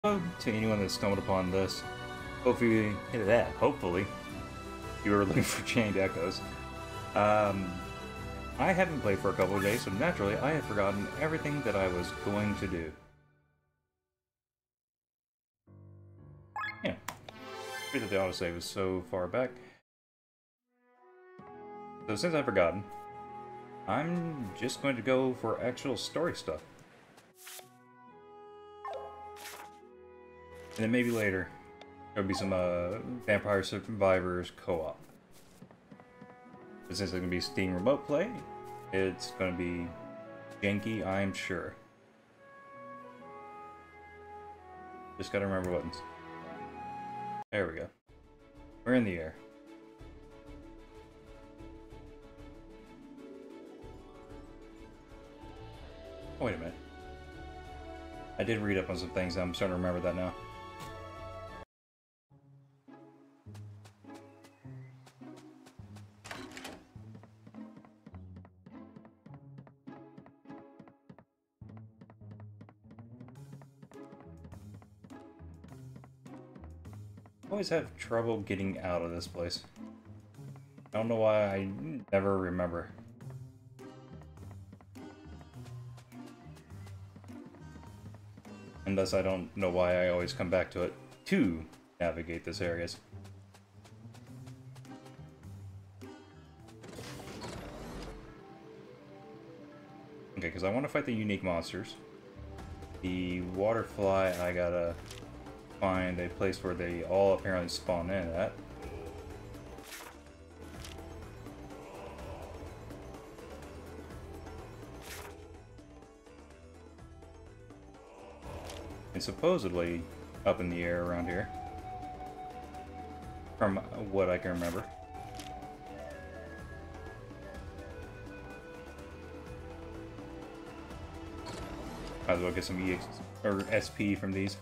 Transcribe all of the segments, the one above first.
To anyone that stumbled upon this, hopefully, hopefully, you were looking for Chained Echoes. I haven't played for a couple of days, so naturally, I have forgotten everything that I was going to do. Yeah. Weird that the autosave is so far back. So since I've forgotten, I'm just going to go for actual story stuff. And then maybe later, there'll be some Vampire Survivors co-op. But since it's going to be Steam Remote Play, it's going to be janky, I'm sure. Just gotta remember buttons. There we go. We're in the air. Oh, wait a minute. I did read up on some things, I'm starting to remember that now. I always have trouble getting out of this place. I don't know why, I never remember. And thus I don't know why I always come back to it to navigate this areas. Okay, because I want to fight the unique monsters. The waterfly, I gotta find a place where they all apparently spawn in at. And supposedly up in the air around here, from what I can remember. Might as well get some EX or SP from these.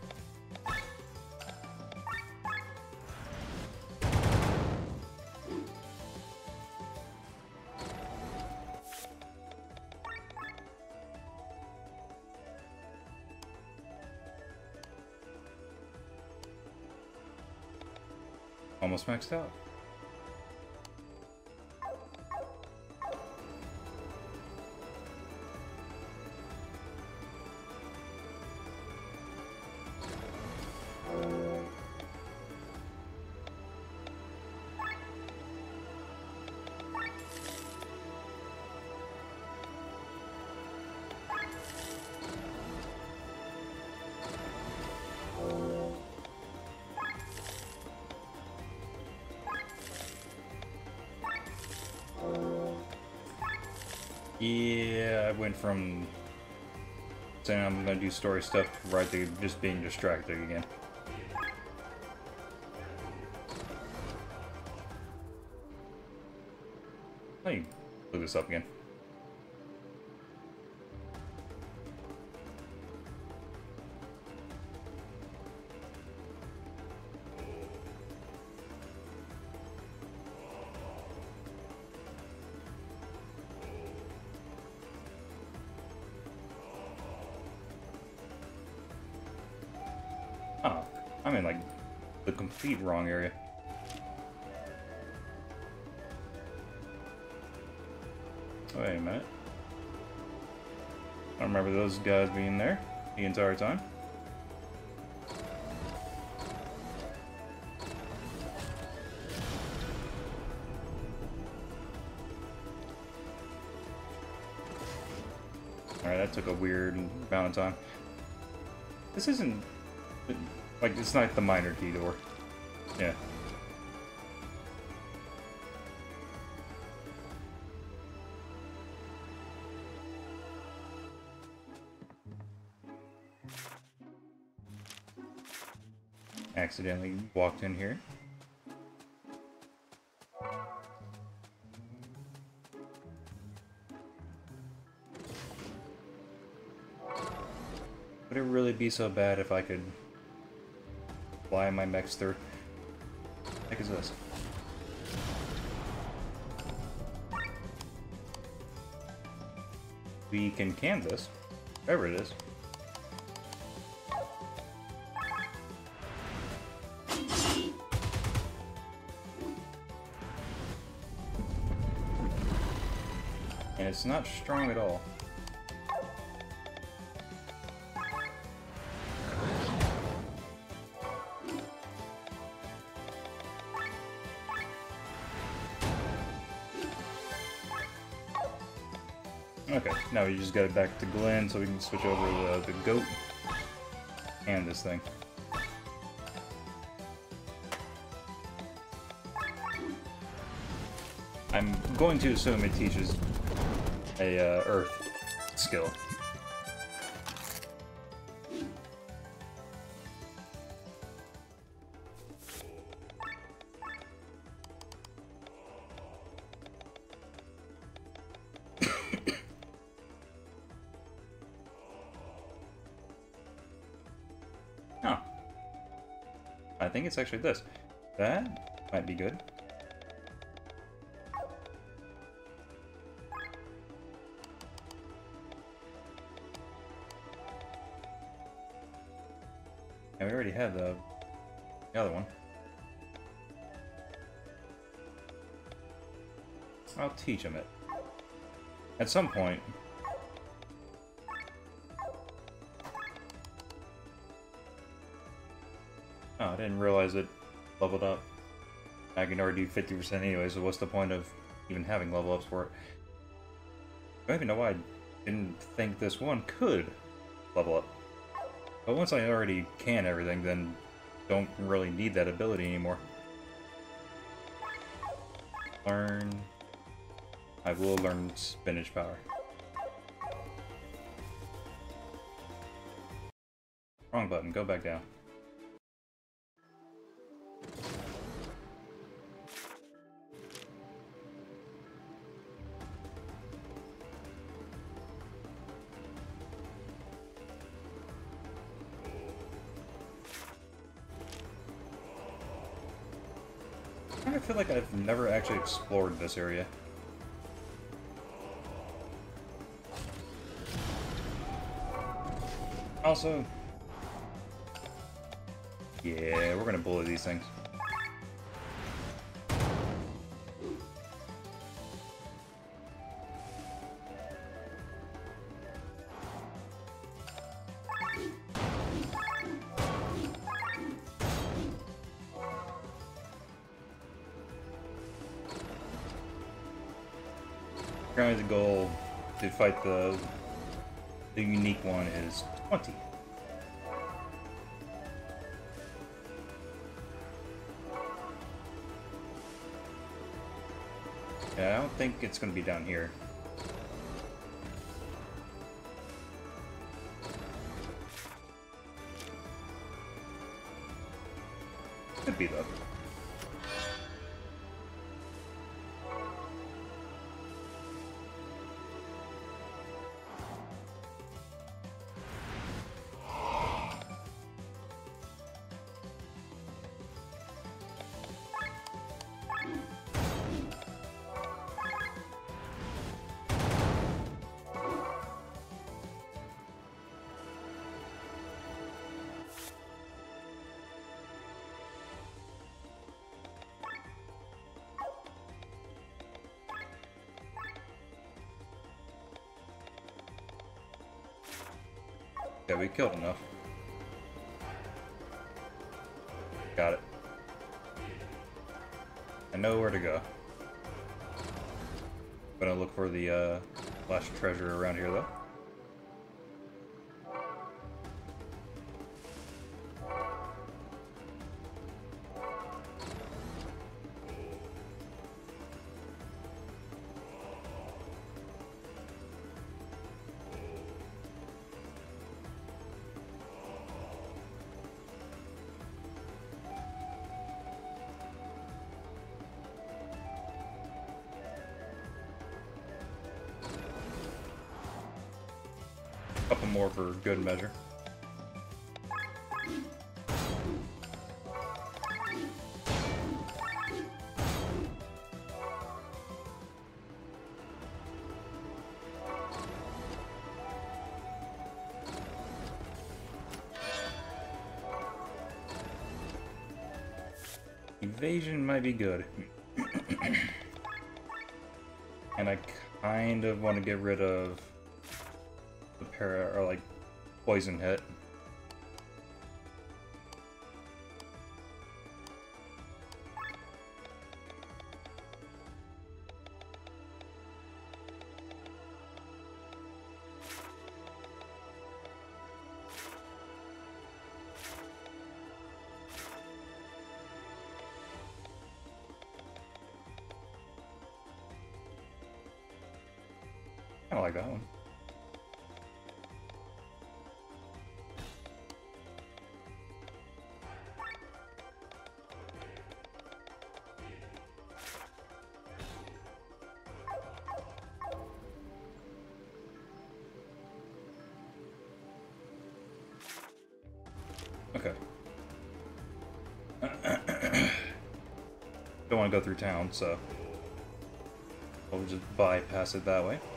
Almost maxed out. Yeah, I went from saying I'm gonna do story stuff right to just being distracted again. Let me look this up again. Oh, I'm in like the complete wrong area. Wait a minute. I don't remember those guys being there the entire time. Alright, that took a weird amount of time. This isn't... like, it's not the minor key door. Yeah. Accidentally walked in here. Would it really be so bad if I could fly my mechs through? What the heck is this? We can Kansas, whatever it is. And it's not strong at all. Okay, now we just got it back to Glenn so we can switch over the goat and this thing. I'm going to assume it teaches a earth skill. Huh. I think it's actually this. That might be good. And we already had the other one. I'll teach him it. At some point. Oh, I didn't realize it leveled up. I can already do 50% anyway, so what's the point of even having level ups for it? I don't even know why I didn't think this one could level up. But once I already can everything, then don't really need that ability anymore. Learn. I will learn spinach power. Wrong button, go back down. I feel like I've never actually explored this area. Also, yeah, we're gonna bully these things. Currently the goal to fight the unique one is 20. Yeah, I don't think it's going to be down here. Could be though. Yeah, we killed enough. Got it. I know where to go. Gonna look for the last treasure around here, though. Couple more for good measure. Evasion might be good. And I Kind of want to get rid of the or like poison hit. I like that one. Okay. Don't want to go through town, so we'll just bypass it that way.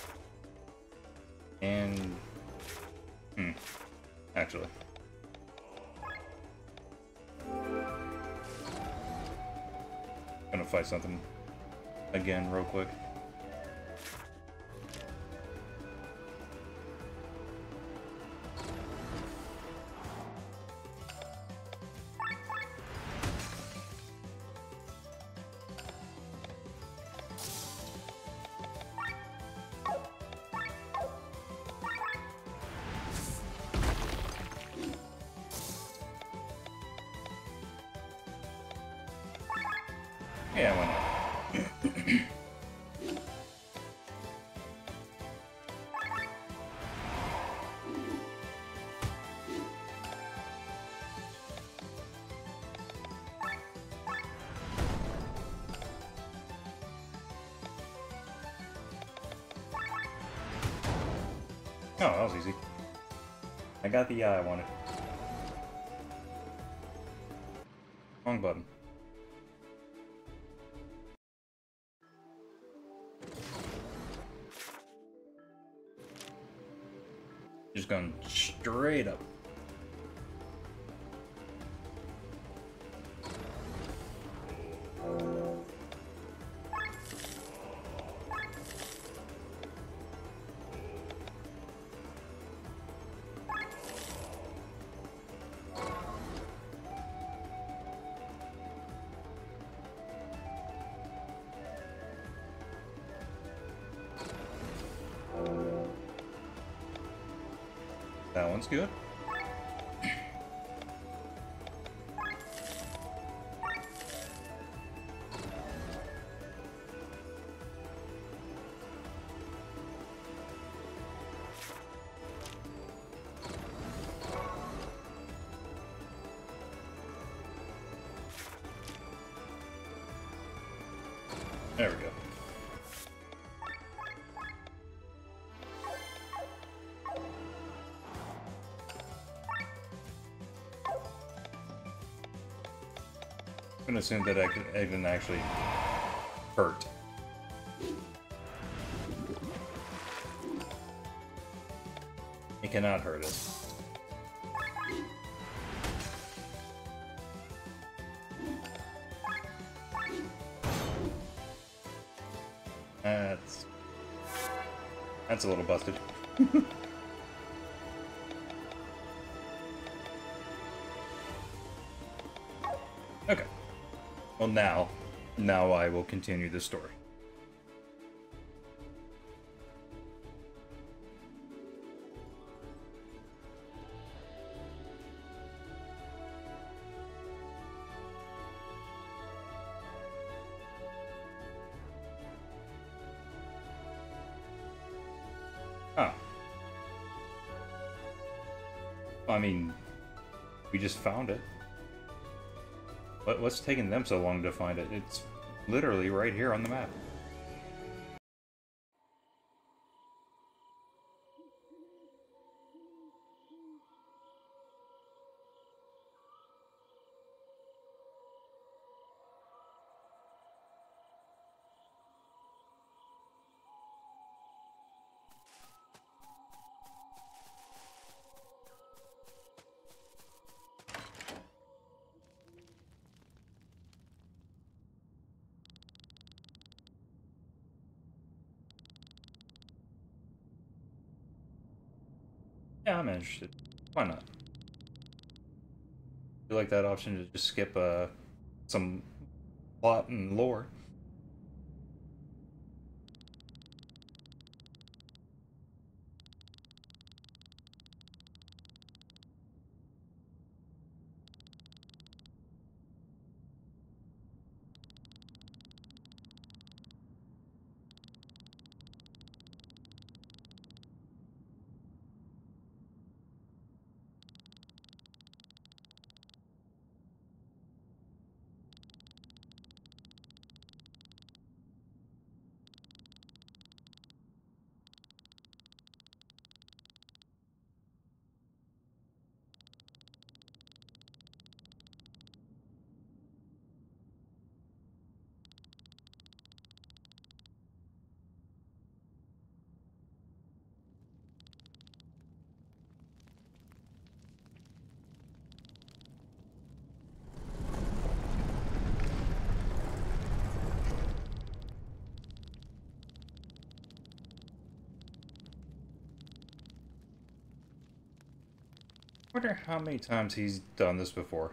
And actually, gonna fight something again real quick. Yeah, why not? Oh, that was easy. I got the eye I wanted. Wrong button. Just going straight up. That one's good. There we go. I'm gonna assume that I can actually hurt. It cannot hurt us. That's a little busted. Okay. Well, now I will continue the story. Huh. I mean, we just found it. What's taking them so long to find it? It's literally right here on the map. Yeah, I'm interested. Why not? You like that option to just skip some plot and lore. I wonder how many times he's done this before.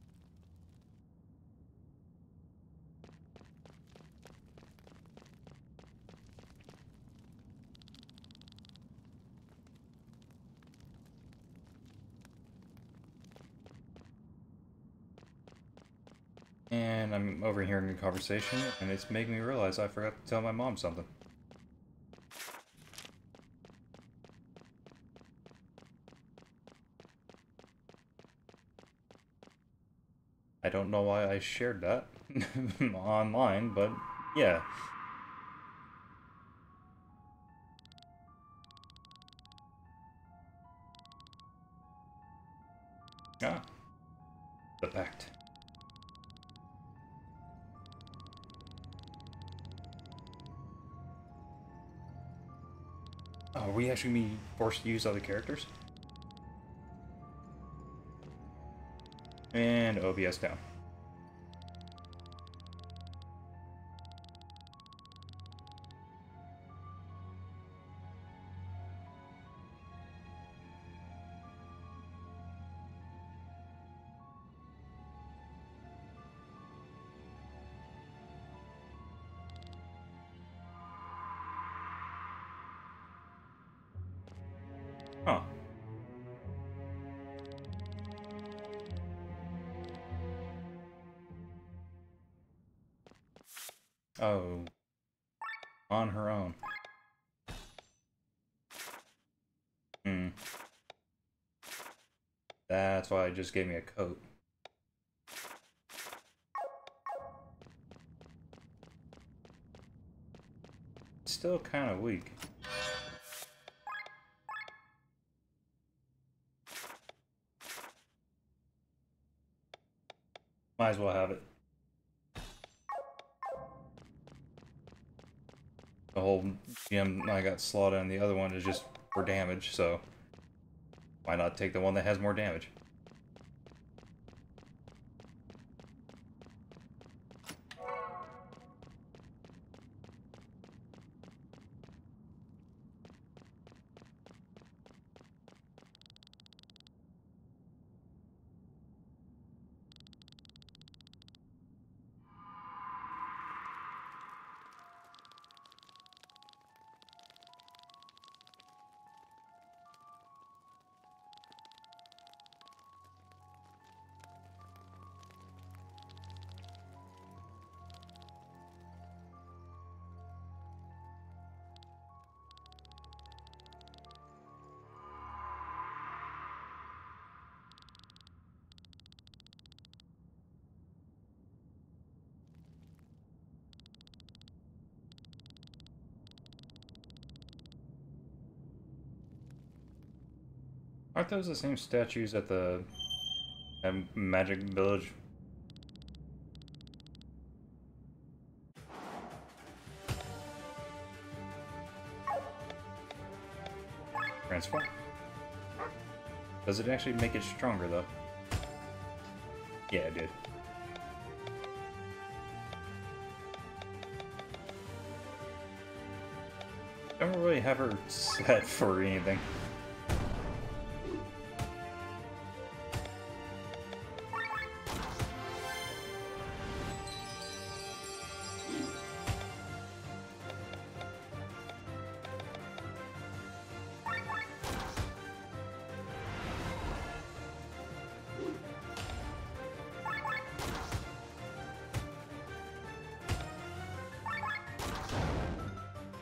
And I'm overhearing a conversation, and it's making me realize I forgot to tell my mom something. I don't know why I shared that online, but yeah. Ah, the pact. Oh, are we actually being forced to use other characters? And OBS down. Huh. Oh, on her own. Hmm. That's why it just gave me a coat. Still kind of weak. Might as well have it. The whole gem I got slotted and the other one is just for damage, so why not take the one that has more damage? Aren't those the same statues at the Magic Village? Transform. Does it actually make it stronger, though? Yeah, it did. Don't really have her set for anything.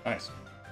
Nice.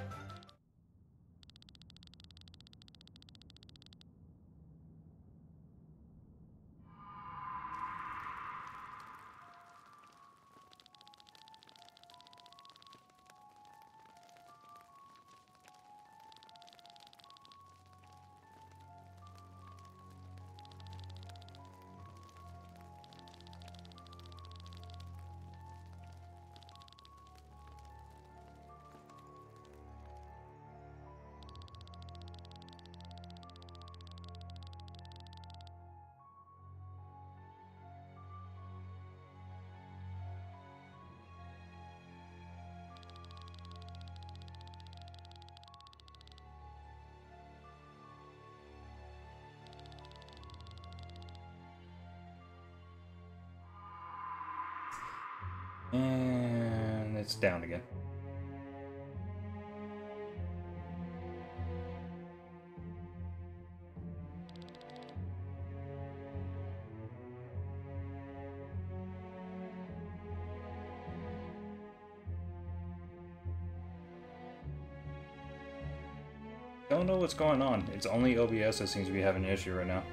And it's down again. Don't know what's going on. It's only OBS that seems to be having an issue right now.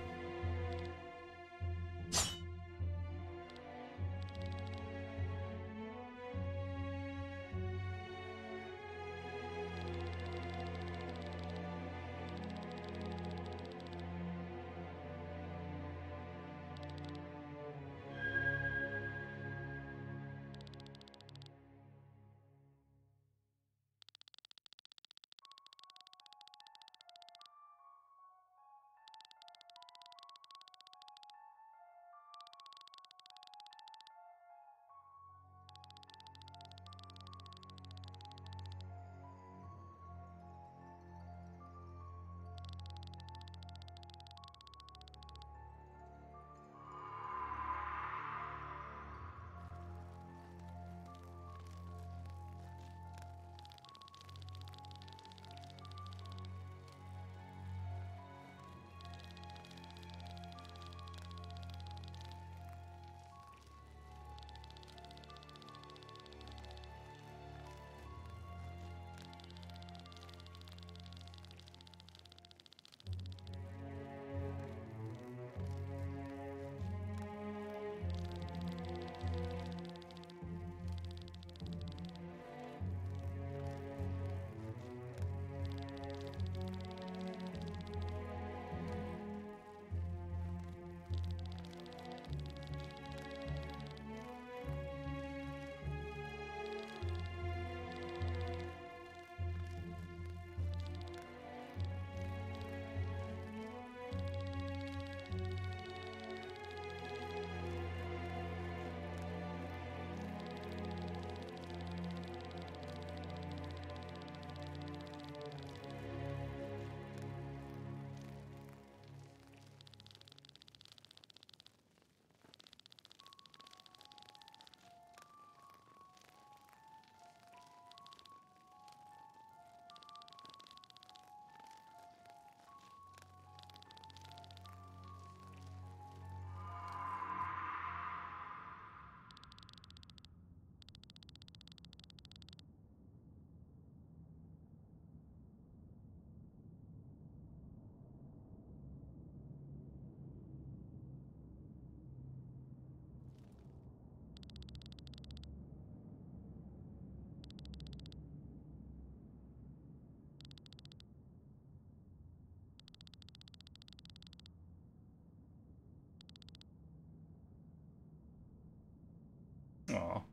Aw.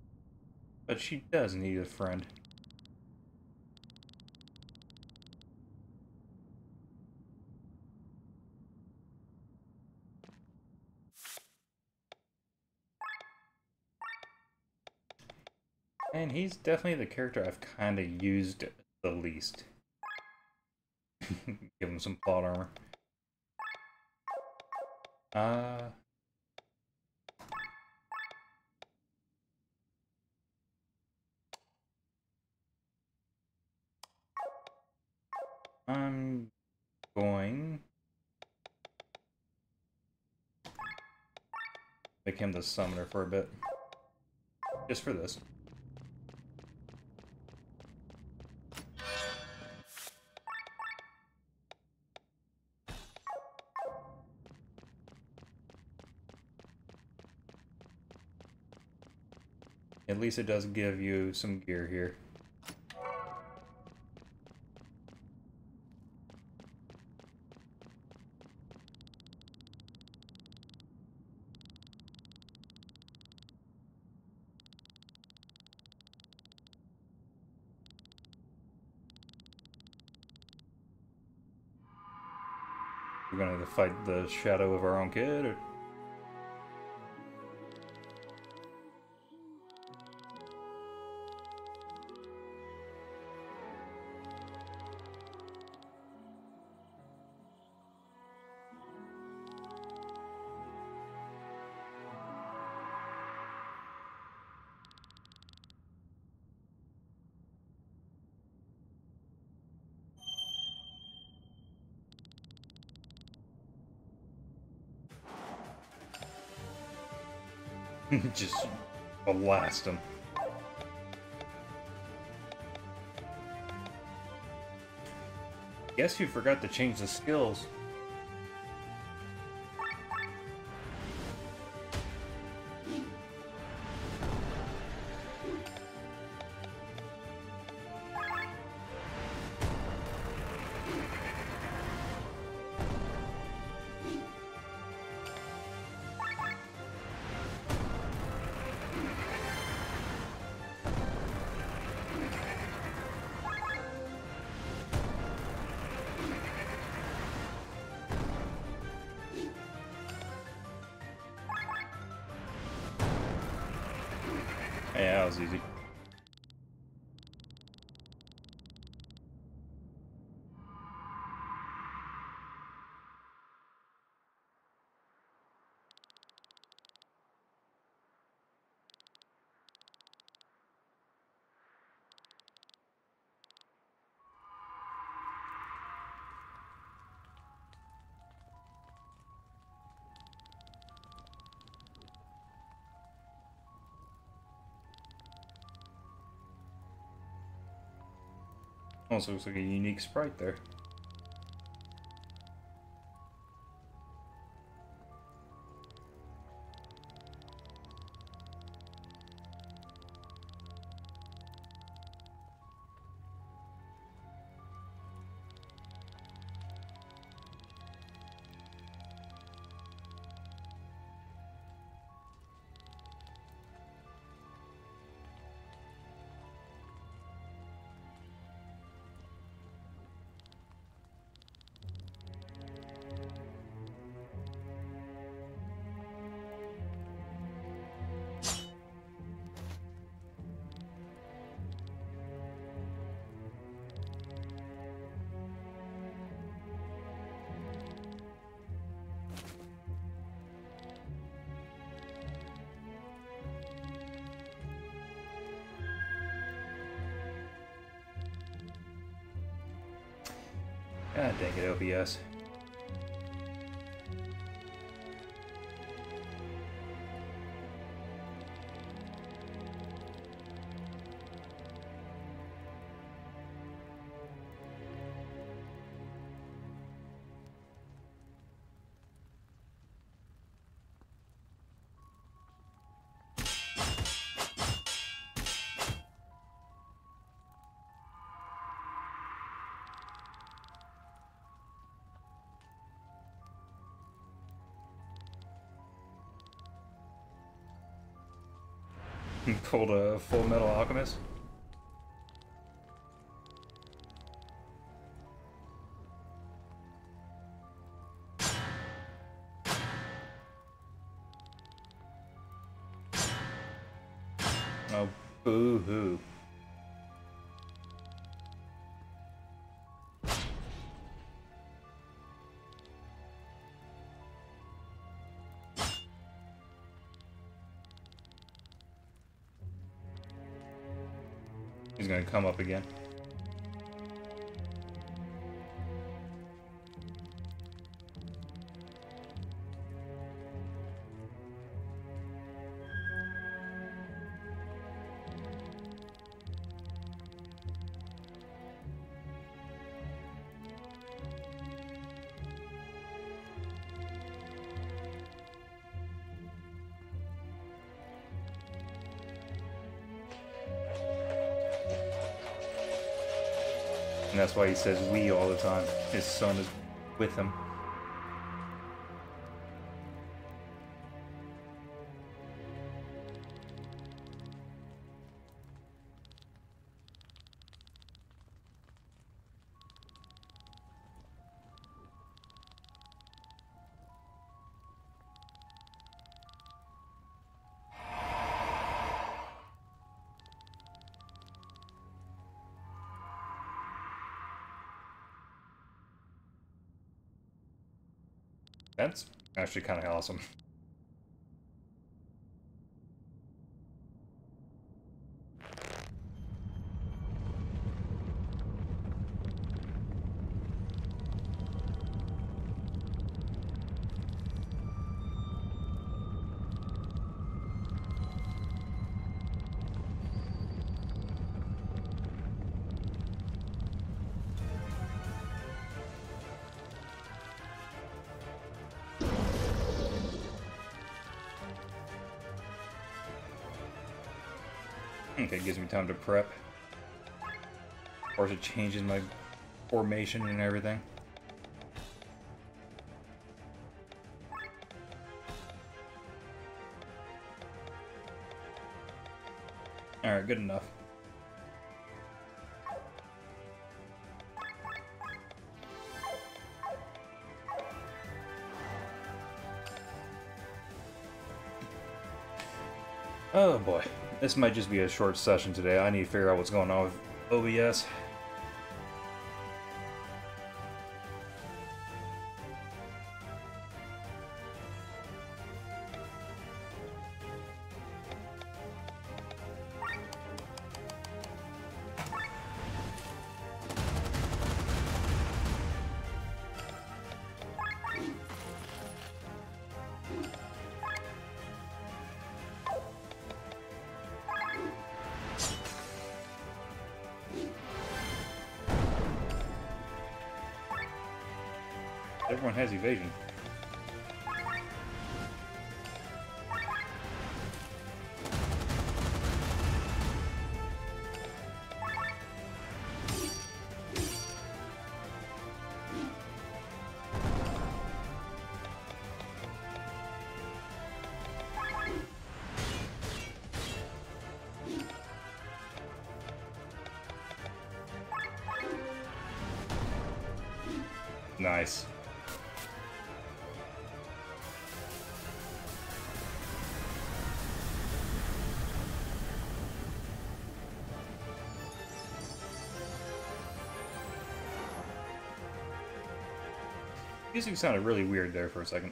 But she does need a friend. And he's definitely the character I've kind of used the least. Give him some plot armor. I'm going make him the summoner for a bit. Just for this. At least it does give you some gear here. We're gonna have to fight the shadow of our own kid, or... just blast him. Guess you forgot to change the skills. Yeah, that was easy. Also looks like a unique sprite there. God dang it, OBS. Pulled a Full Metal Alchemist. Oh, boo-hoo. He's gonna come up again. And that's why he says we all the time. His son is with him. That's actually kind of awesome. Okay, it gives me time to prep. Of course, it changes my formation and everything. Alright, good enough. Oh boy. This might just be a short session today. I need to figure out what's going on with OBS. Everyone has evasion. Nice. Music sounded really weird there for a second.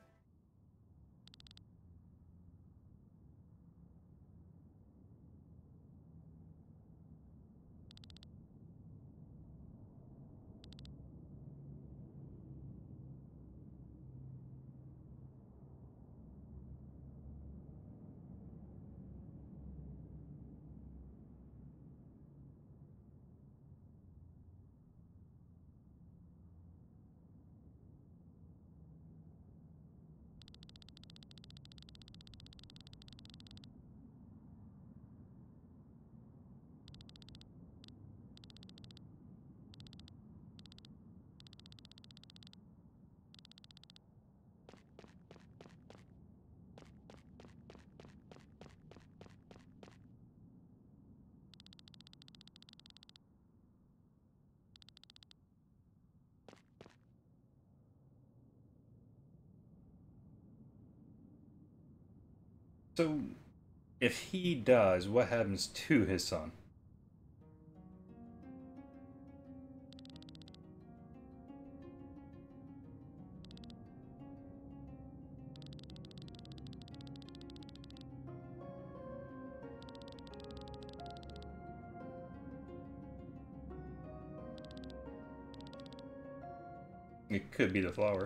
So, if he does, what happens to his son? It could be the flower.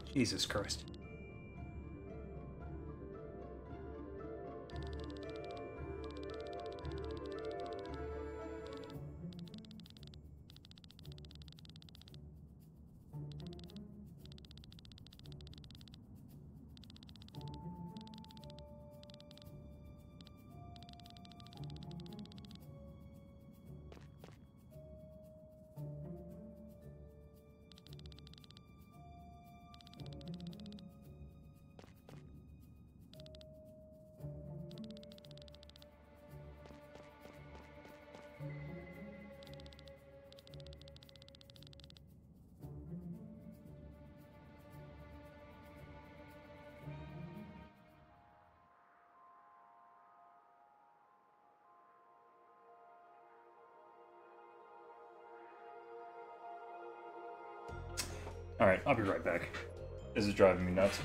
Jesus Christ. Alright, I'll be right back. This is driving me nuts.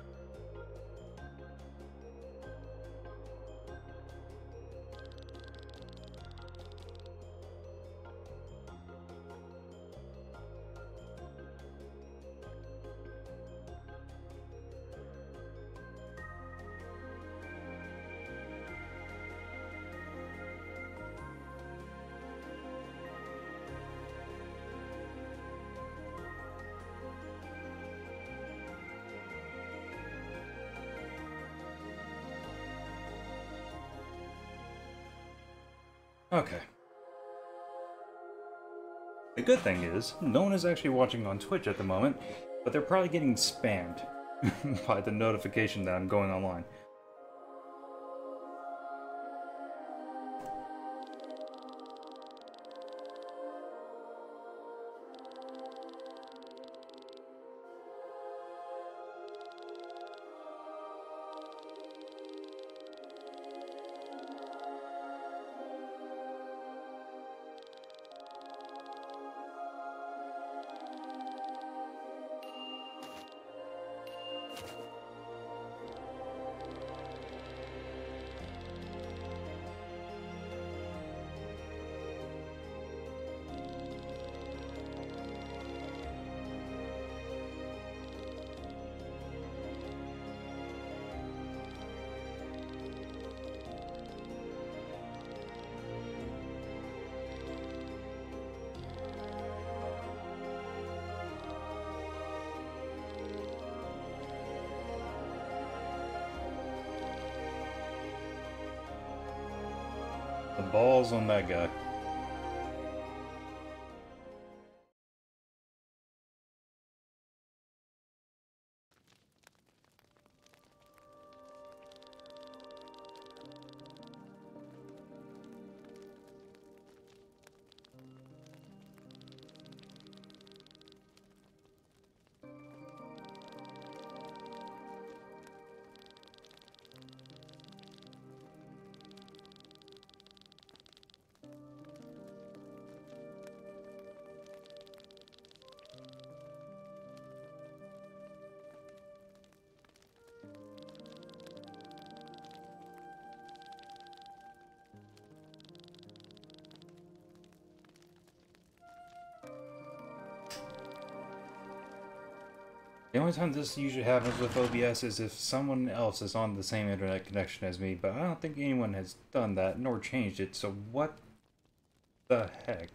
Okay. The good thing is, no one is actually watching on Twitch at the moment, but they're probably getting spammed by the notification that I'm going online. The balls on that guy. The only time this usually happens with OBS is if someone else is on the same internet connection as me, but I don't think anyone has done that nor changed it, so what the heck?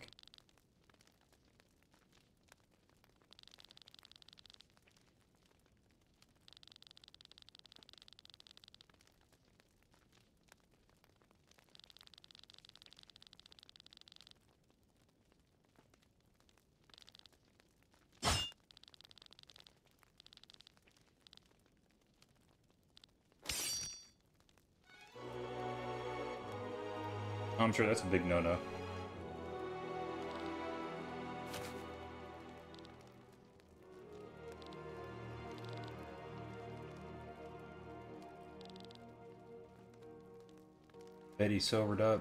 I'm sure that's a big no-no. Betty sobered up.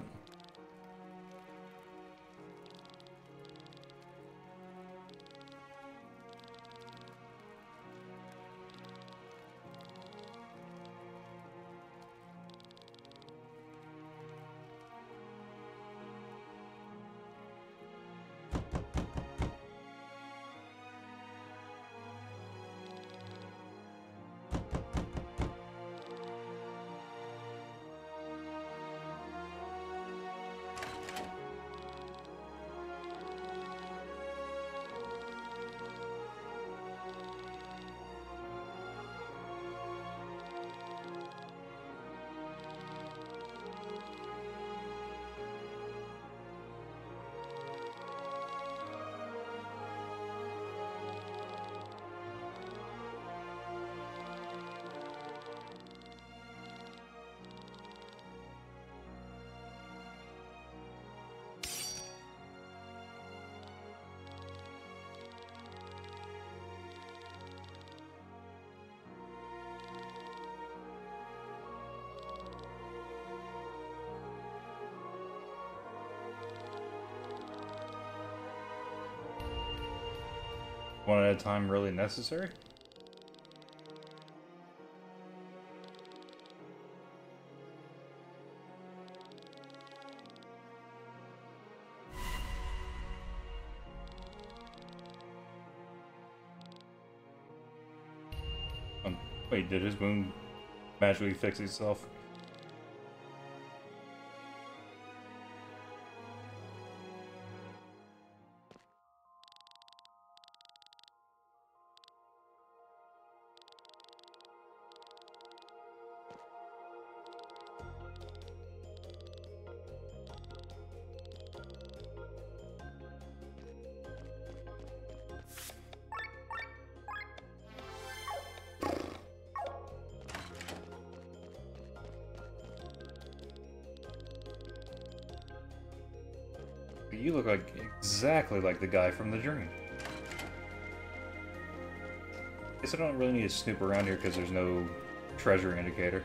One at a time really necessary? Wait, did his wound magically fix itself? You look like exactly like the guy from the dream. Guess I don't really need to snoop around here because there's no treasure indicator.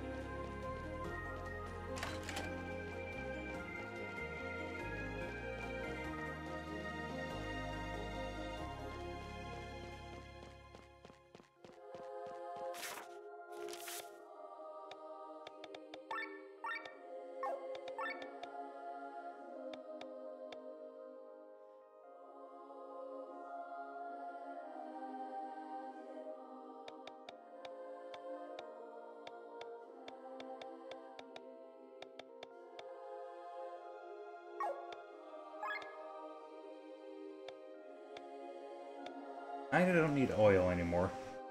I don't need oil anymore.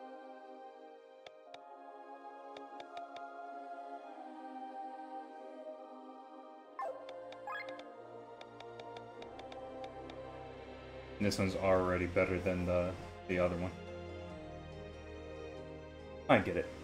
And this one's already better than the other one. I get it.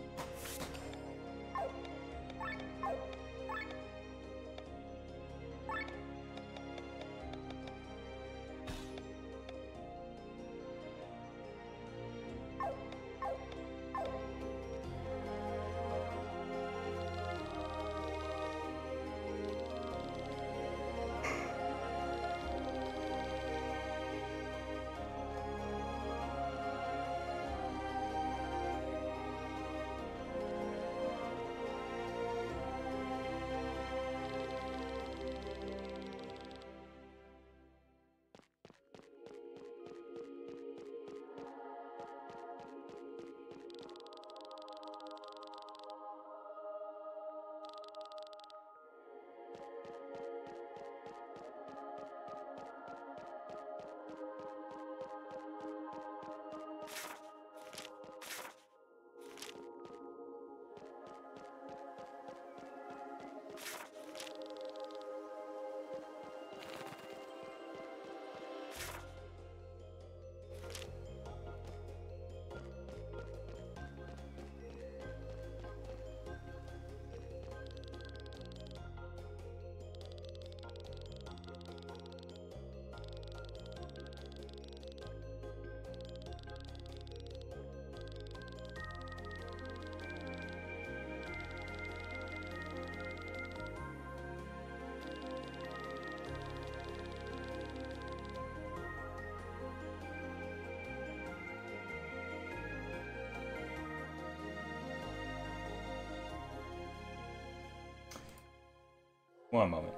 One moment.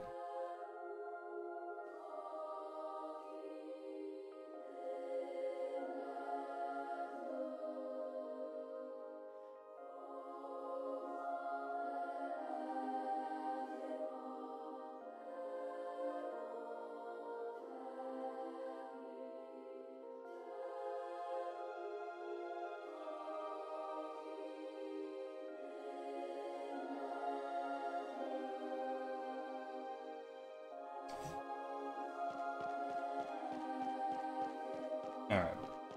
Alright.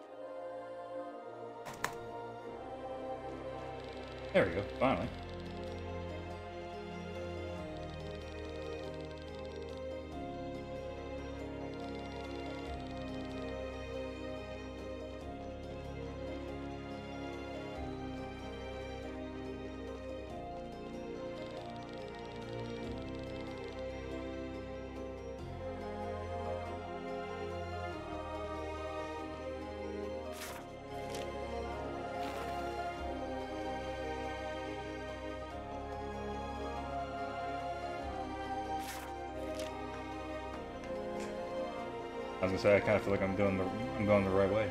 There we go, finally. I was gonna say I kind of feel like I'm going the right way.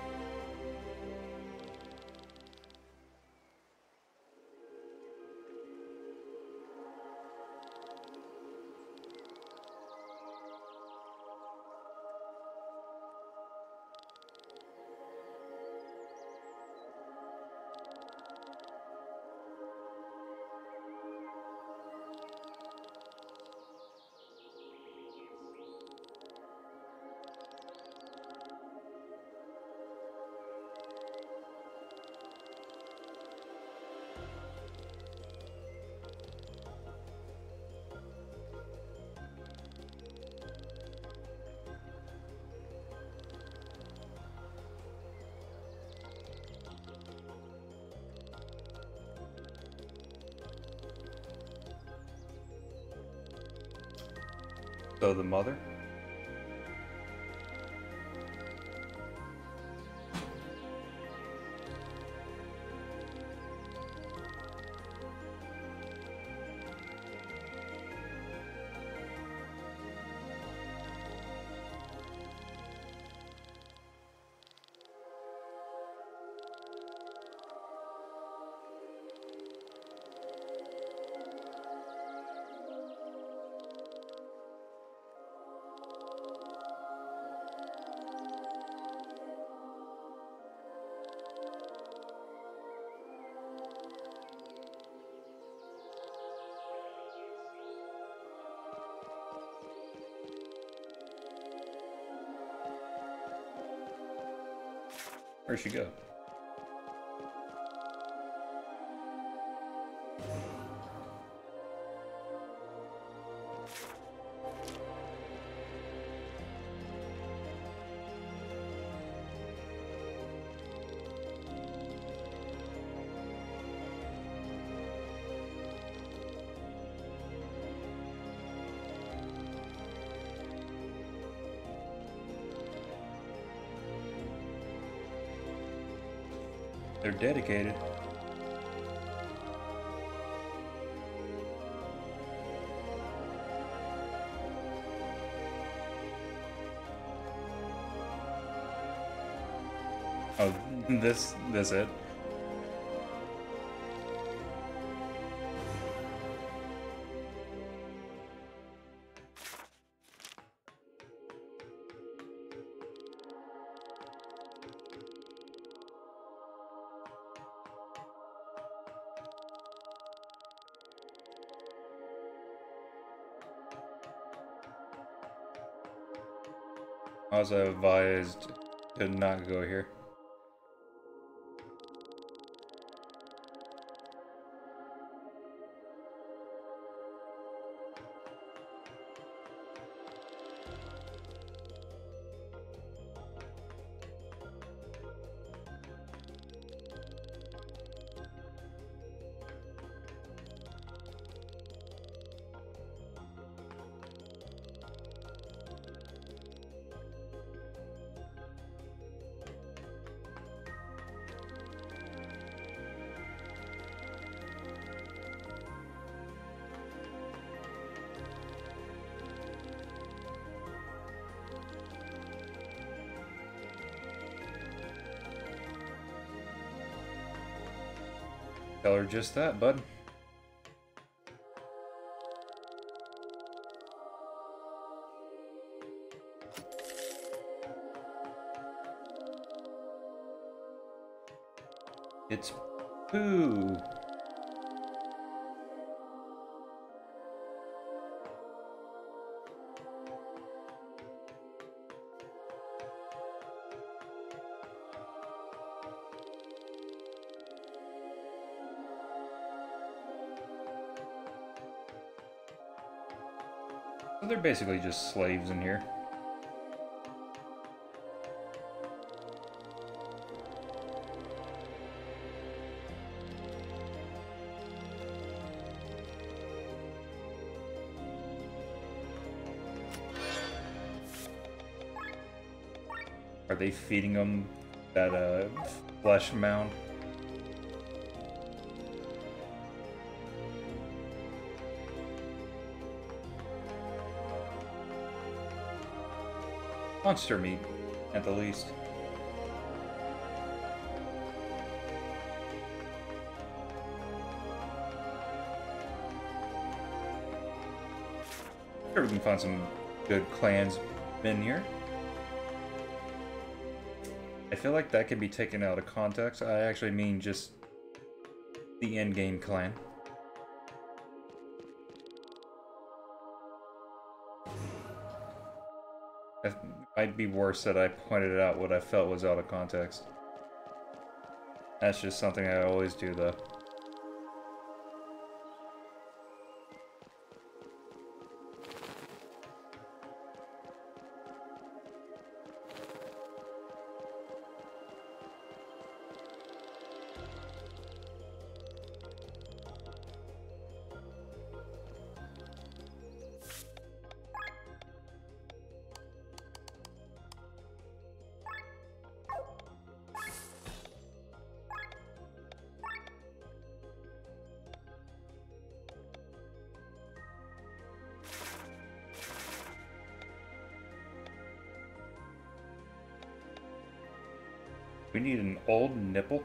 So the mother? Where'd she go? They're dedicated. Oh, this it. I was advised to not go here. Tell her just that, bud. It's poo. So they're basically just slaves in here. Are they feeding them that flesh mound? monster meat, at the least. Sure, we can find some good clans in here. I feel like that can be taken out of context. I actually mean just the in-game clan. It might be worse that I pointed out what I felt was out of context. That's just something I always do, though. We need an old nipple.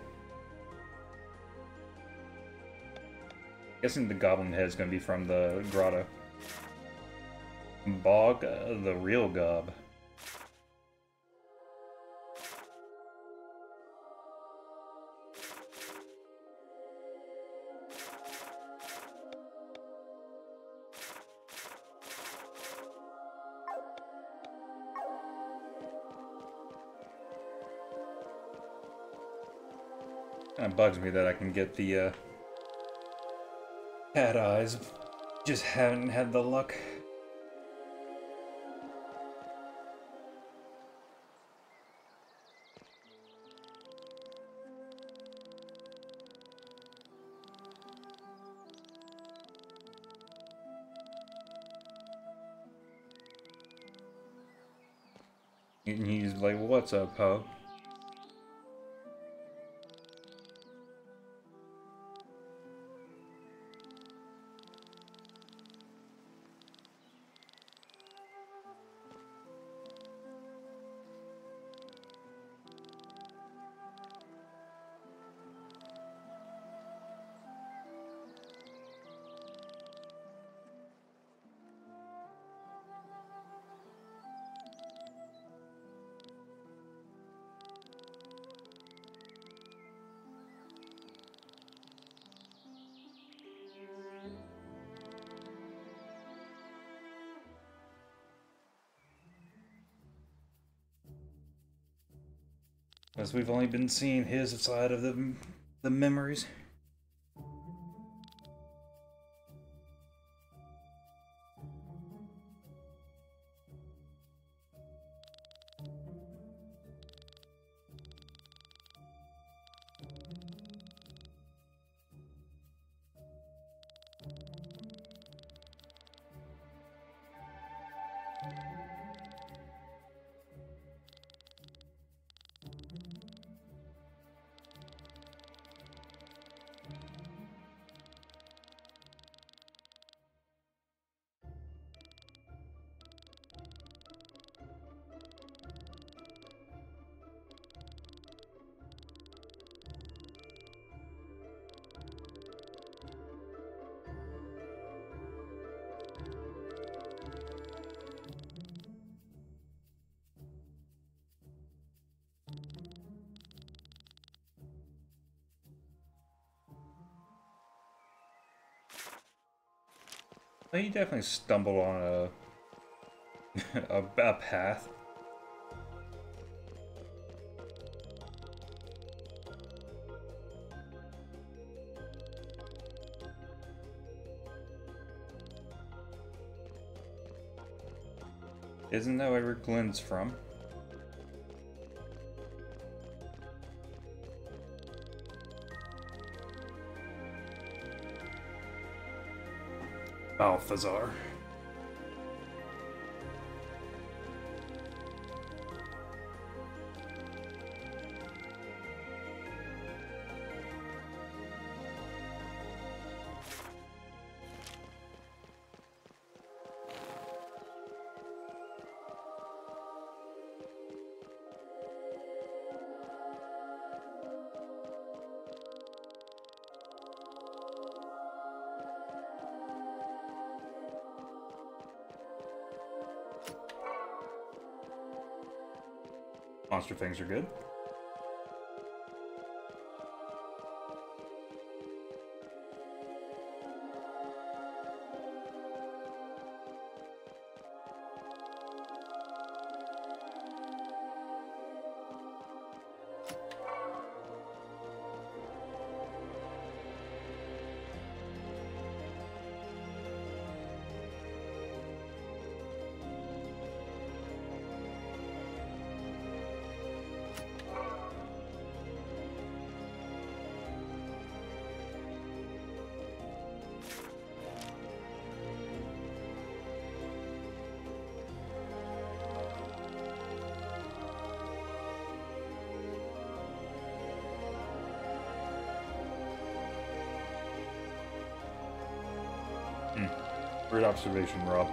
Guessing the goblin head is going to be from the grotto. Bog, the real gob. Kind of bugs me that I can get the cat eyes. Just haven't had the luck. And he's like, "What's up, Poe?" As we've only been seeing his side of the memories. He definitely stumbled on a path. Isn't that where Glenn's from? Balthazar. Monster things are good. Great observation, Rob.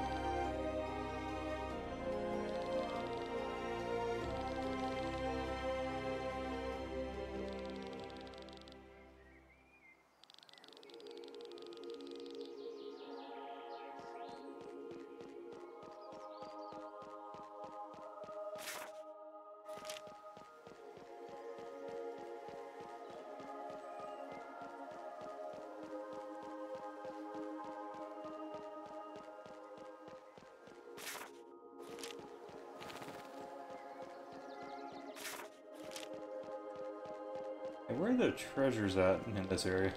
Hey, where are the treasures at in this area?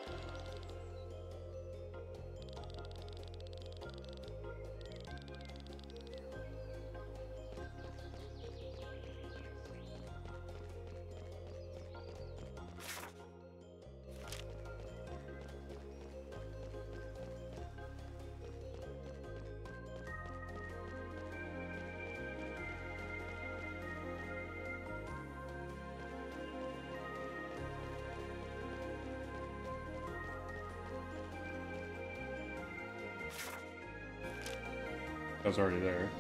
I was already there.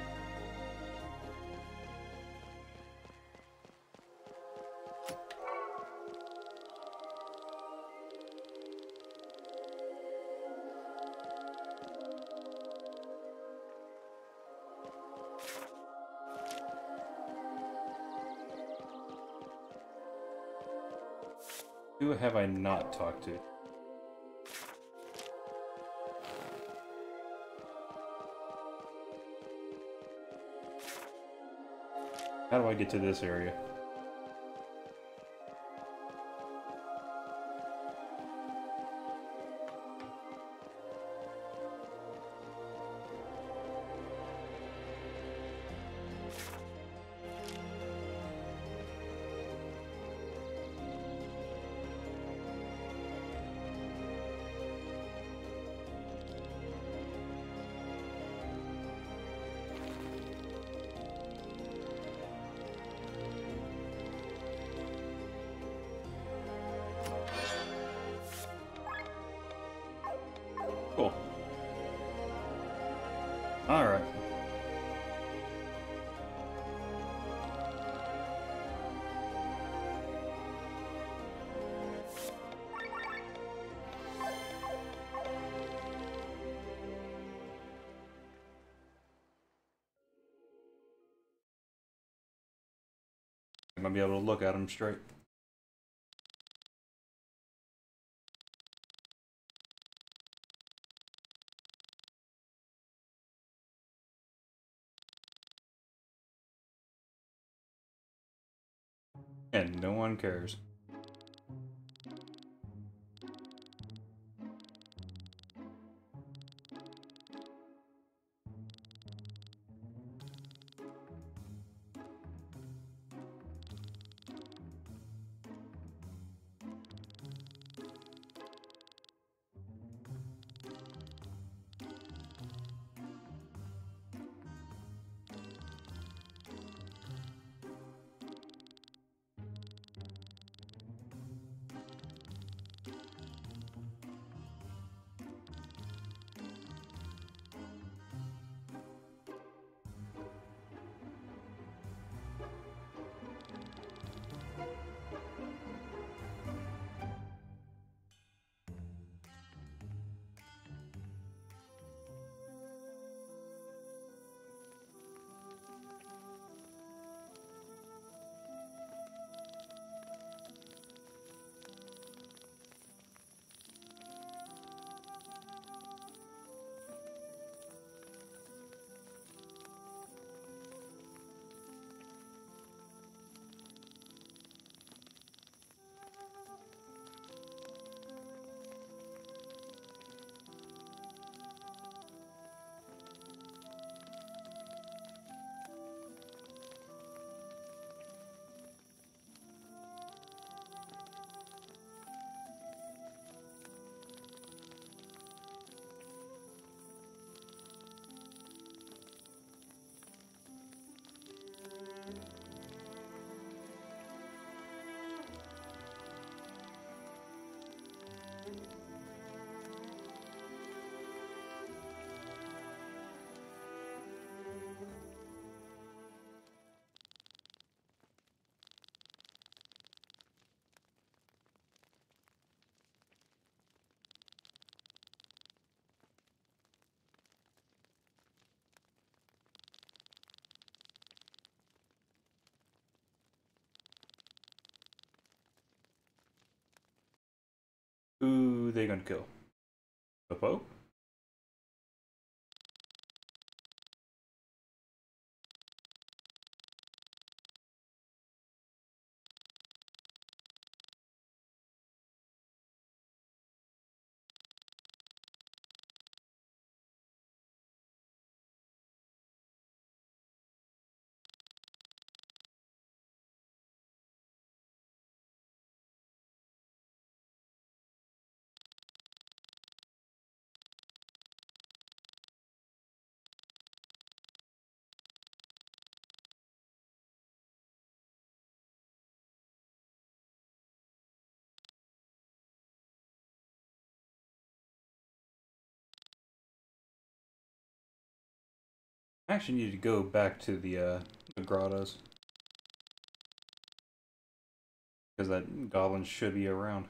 Who have I not talked to? How do I get to this area? Cool. Alright. I might be able to look at them straight. And no one cares. Who are they gonna kill? The Pope? I actually need to go back to the grottos. Because that goblin should be around.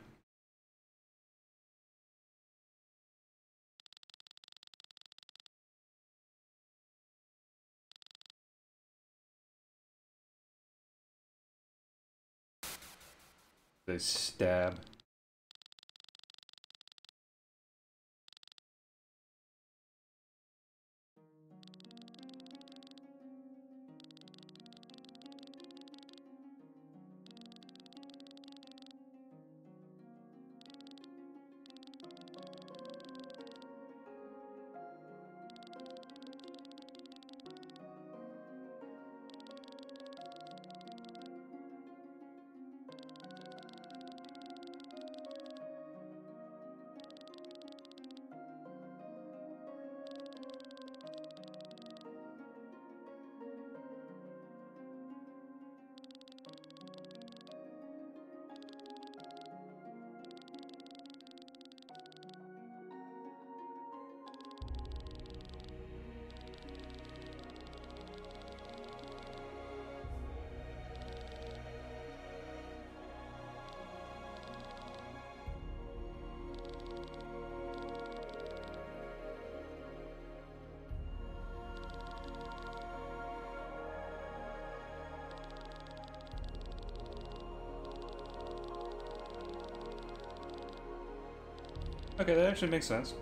They stab. Okay, that actually makes sense.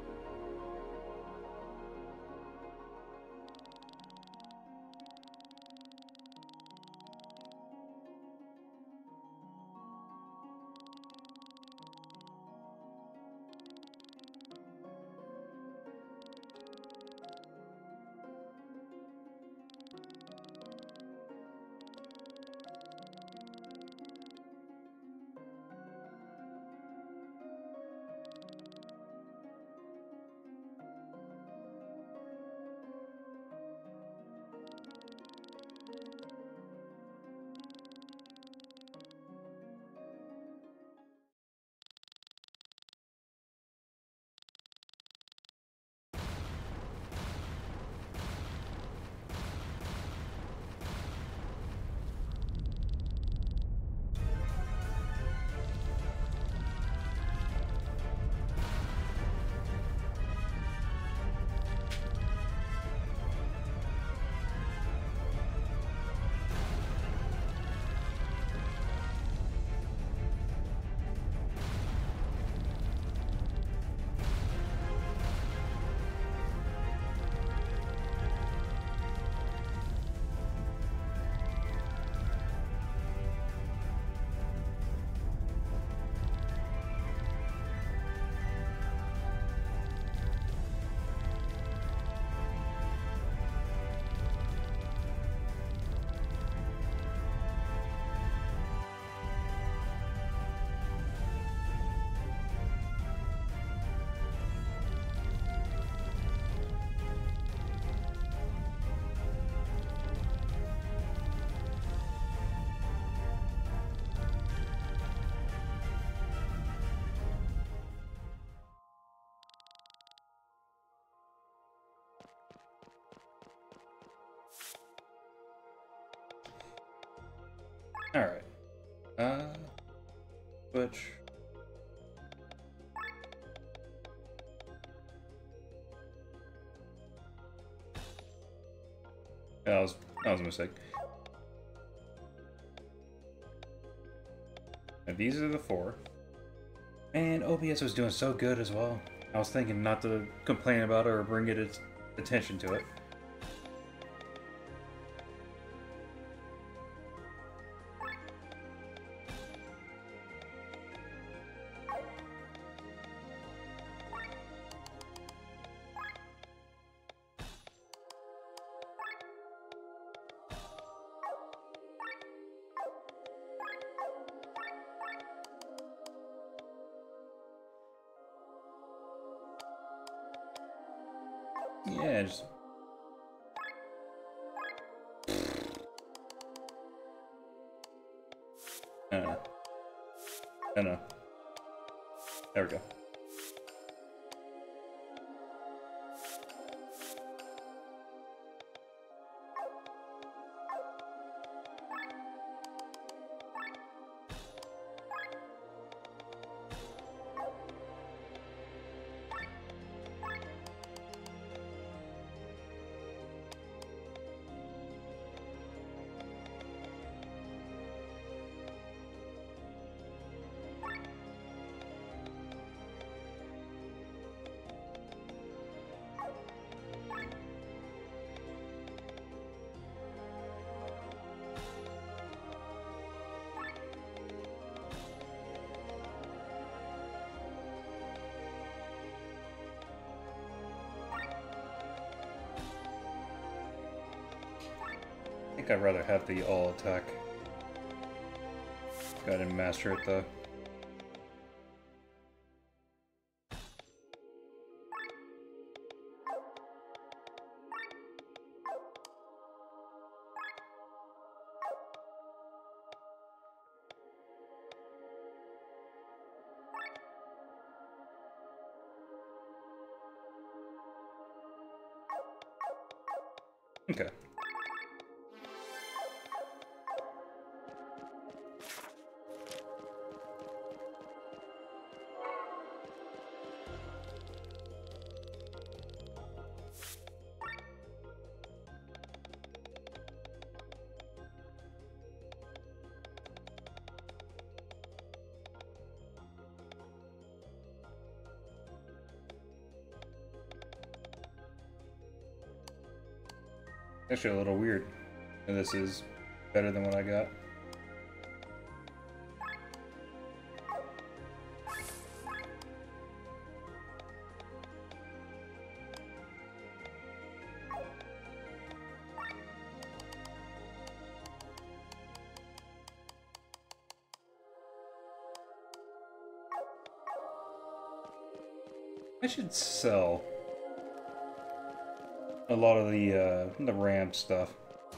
Alright. Switch. That was a mistake. And these are the 4. And OBS was doing so good as well. I was thinking not to complain about it or bring its attention to it. Yeah, just... I don't know. I don't know. There we go. I think I'd rather have the all attack. Go ahead and master it though. Okay. Actually a little weird. And this is better than what I got. I should sell a lot of the ramp stuff.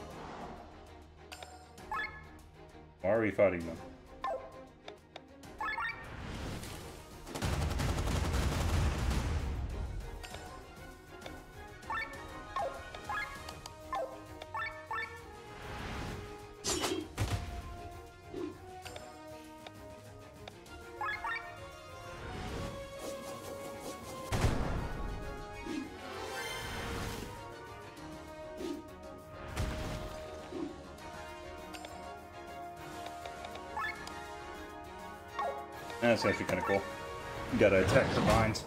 Why are we fighting them? That's actually kind of cool. You gotta attack the vines.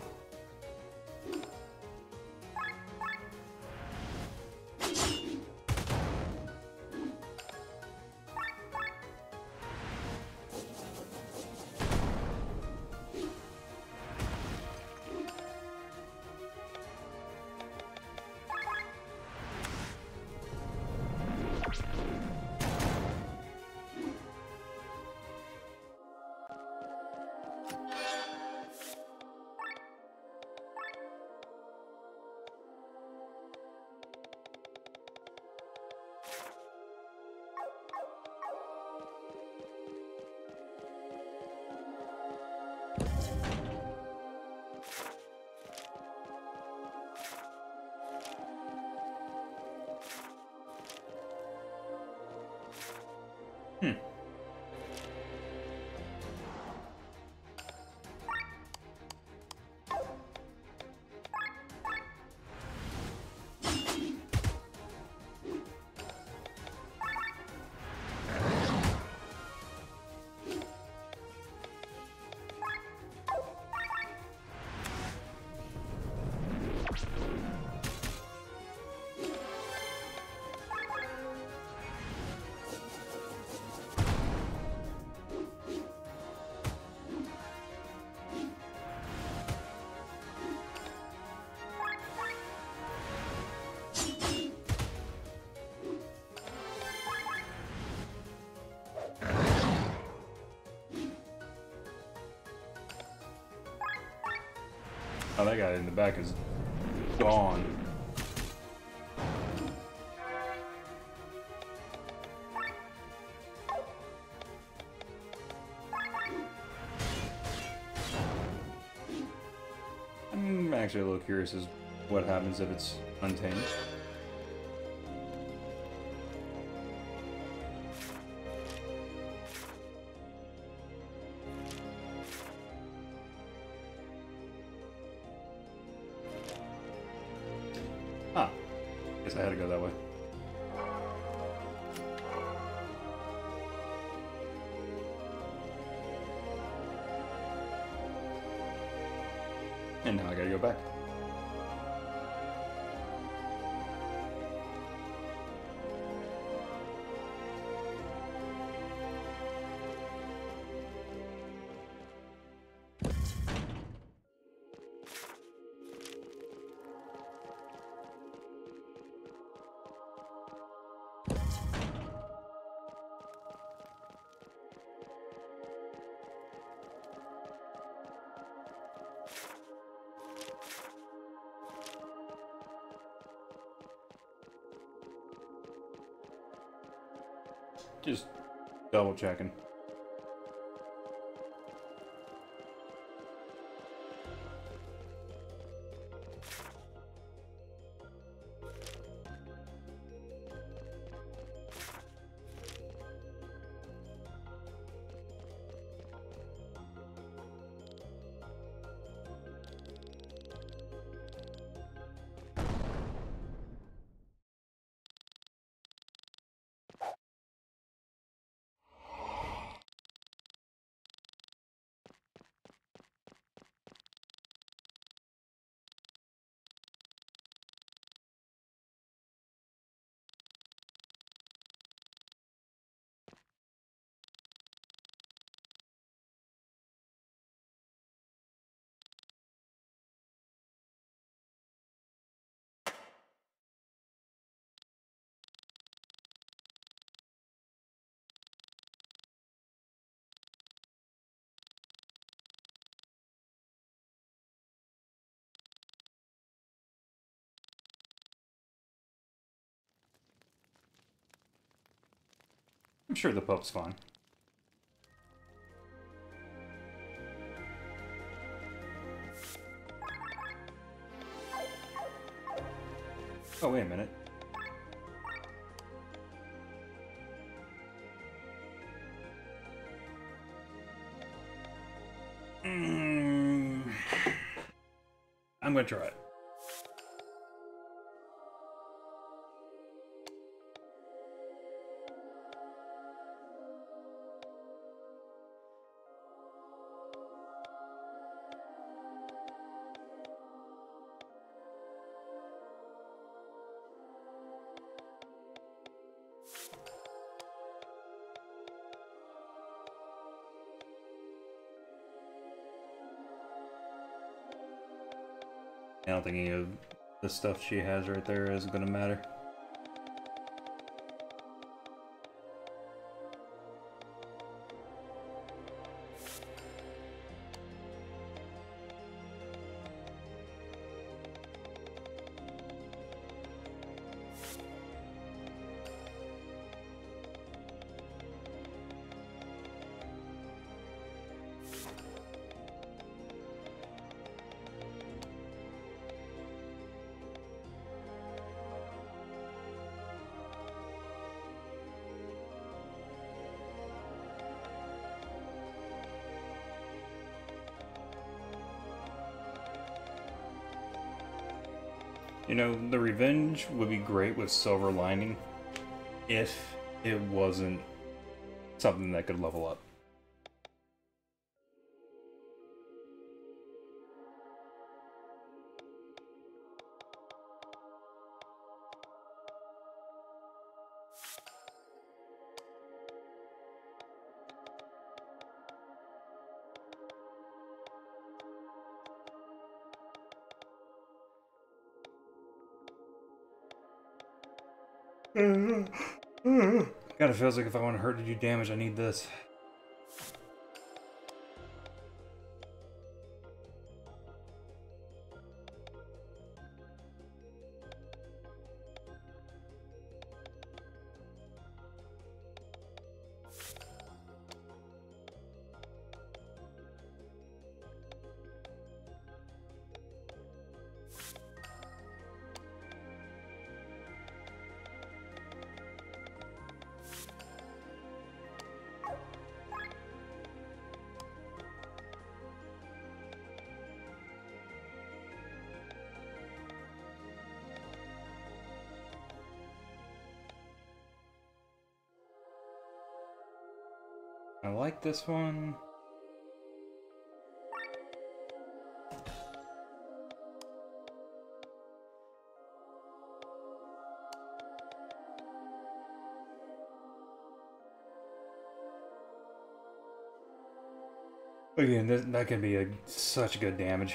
Oh, that guy in the back is gone. I'm actually a little curious as what happens if it's untamed. Huh. Guess I had to go that way. And now I gotta go back. Just double checking. I'm sure the pup's fine. Oh, wait a minute. I'm gonna try it. I don't think any of the stuff she has right there is gonna matter. You know, the revenge would be great with silver lining if it wasn't something that could level up. God, it feels like if I want her to do damage, I need this. I like this one. Again, that can be such good damage.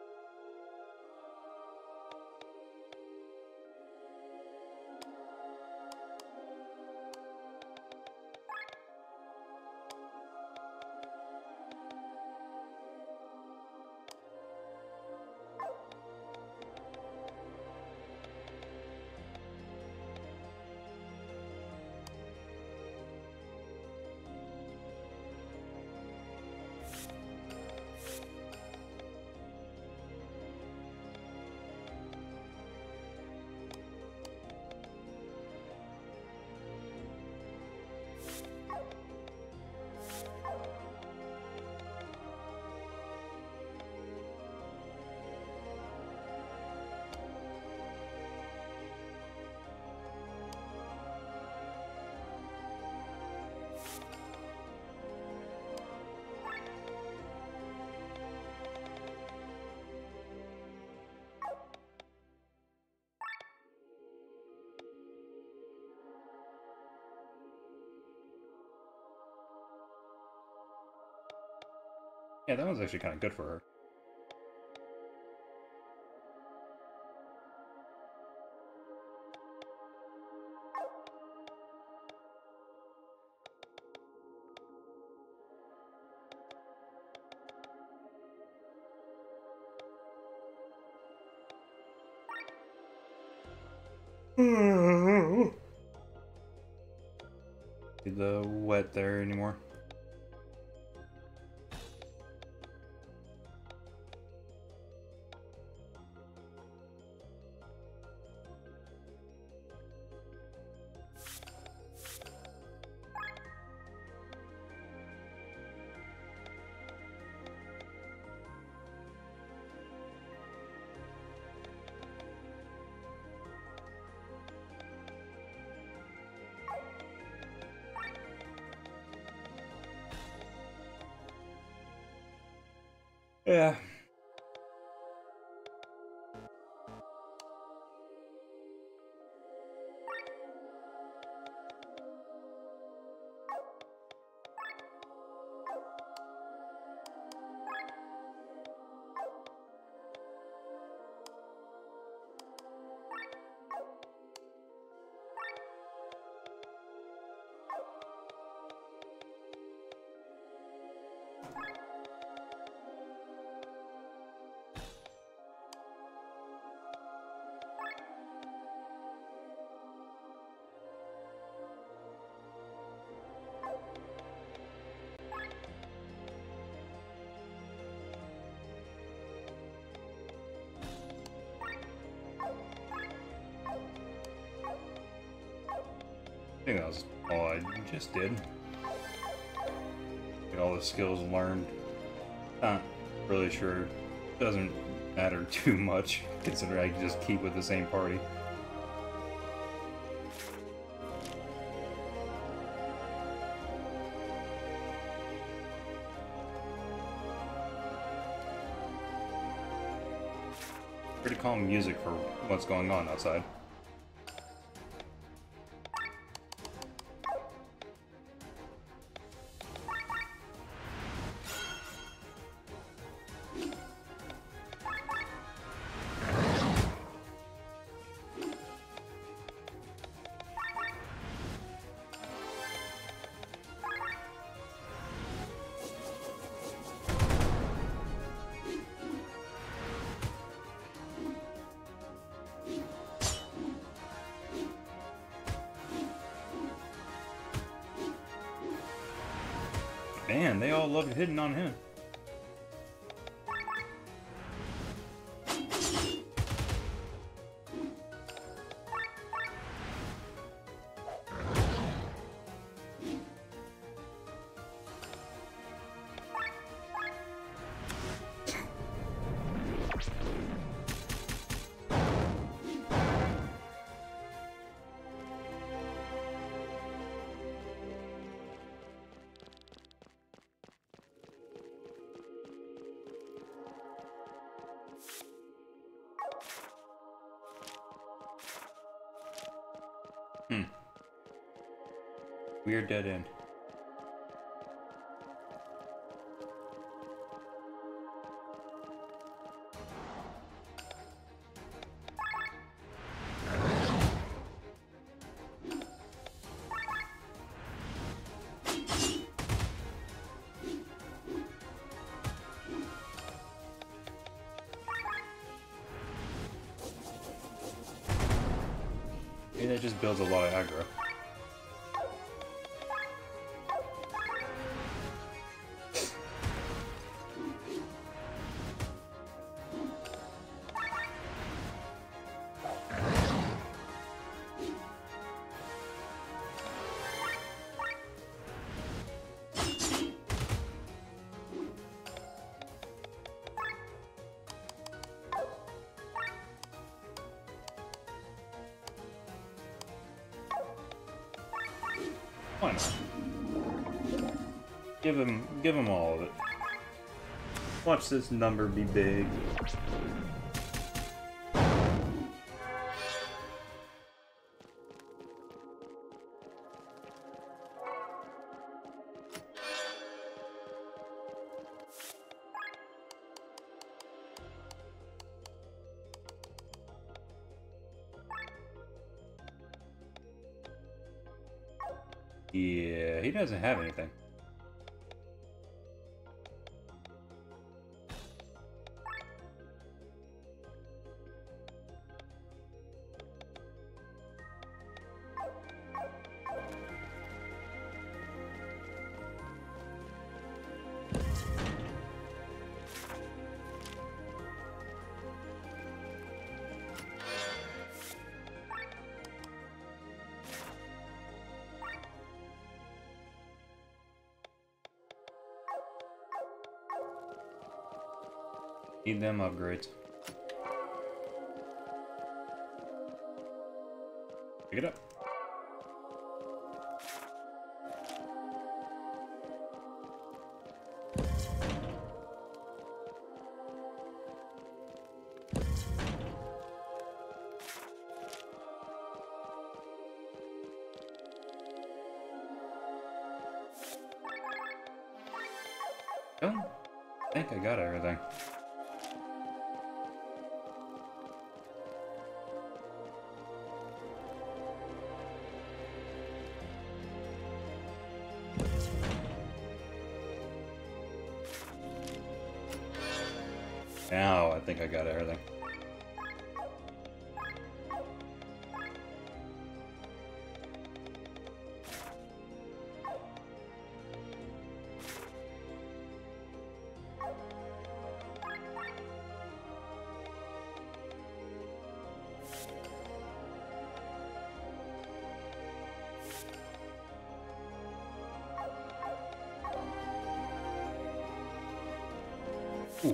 Yeah, that one's actually kind of good for her. See the wet there anymore? Yeah. I think that was all I just did. Get all the skills learned. Not really sure. Doesn't matter too much, considering I can just keep with the same party. Pretty calm music for what's going on outside. Man, they all loved hitting on him. Hmm. Weird dead end. Maybe that just builds a lot of aggro. Why not? Give him all of it. Watch this number be big. Yeah, he doesn't have anything. Need them upgrades. Pick it up. Don't think I got everything. Now I think I got everything. Ooh.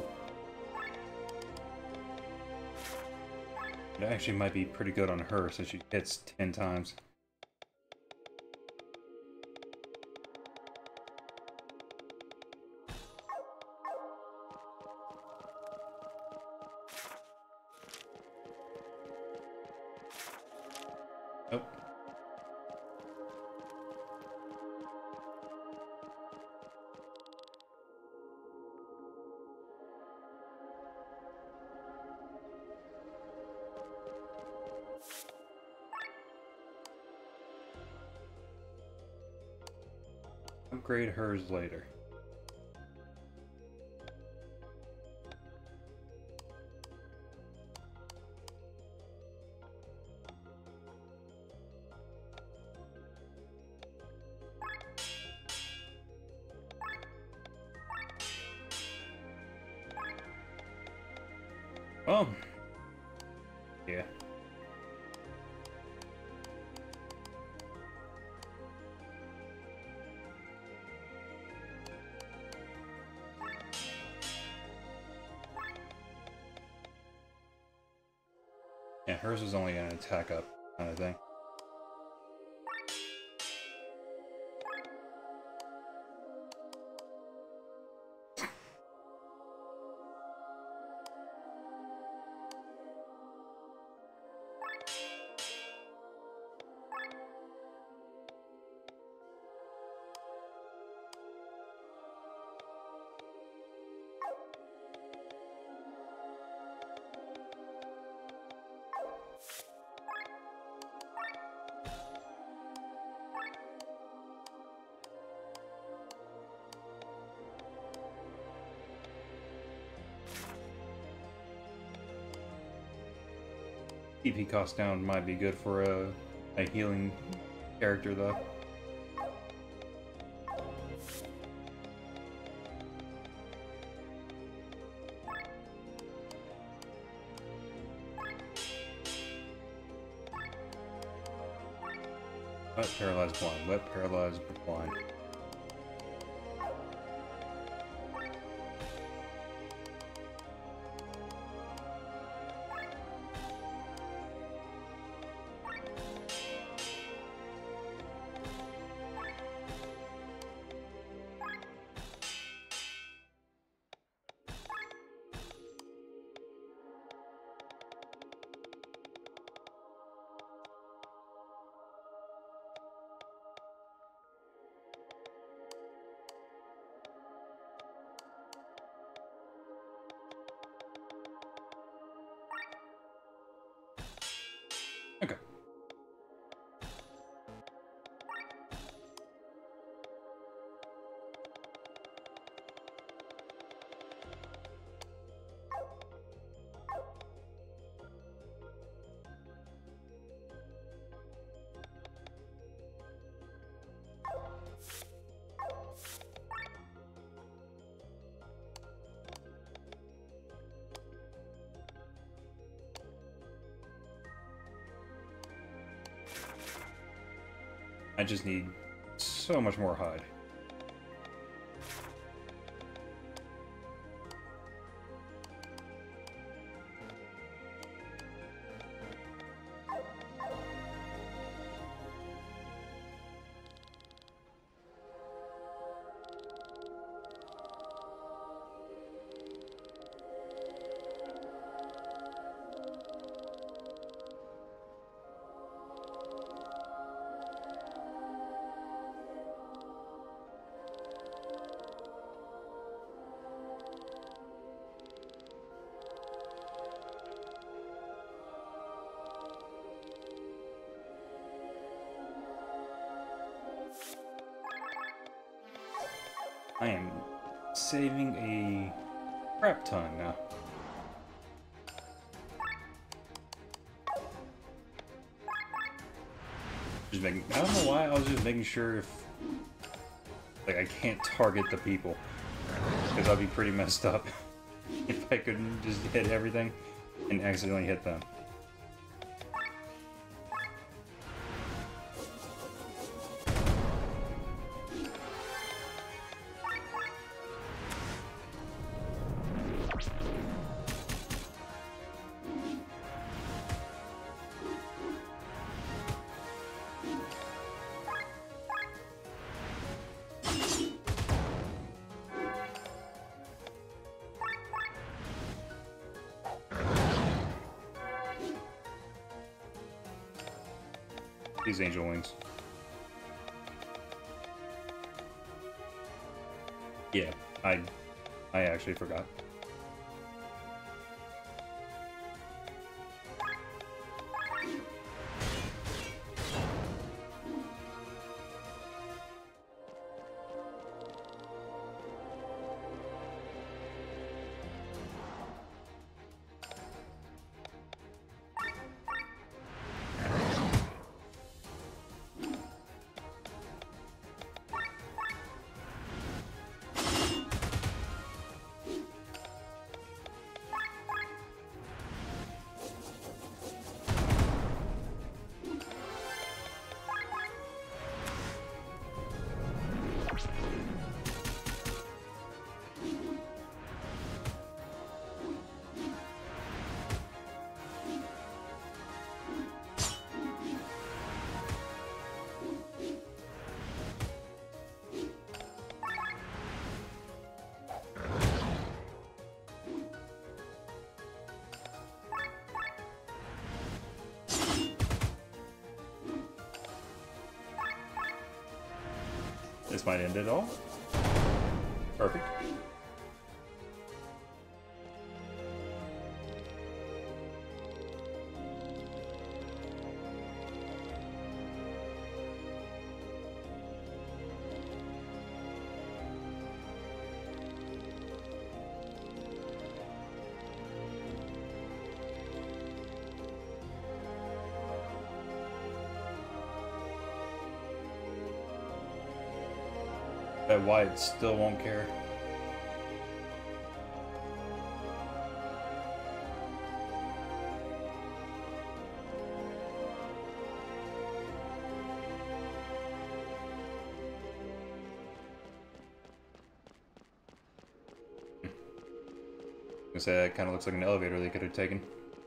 It actually might be pretty good on her, so she hits 10 times. Nope. Upgrade hers later. Oh. Yeah. Yeah, hers is only an attack up kind of thing. EP cost down might be good for a healing character, though. Wet, paralyzed, blind. Wet, paralyzed, blind. Okay. I just need so much more hide. I am saving a crap ton now. Just making, I don't know why, I was just making sure if, like, I can't target the people. Because I'd be pretty messed up if I couldn't just hit everything and accidentally hit them. These angel wings. Yeah, I actually forgot. This might end it all. Perfect. That Wyatt still won't care. I say that kind of looks like an elevator they could have taken.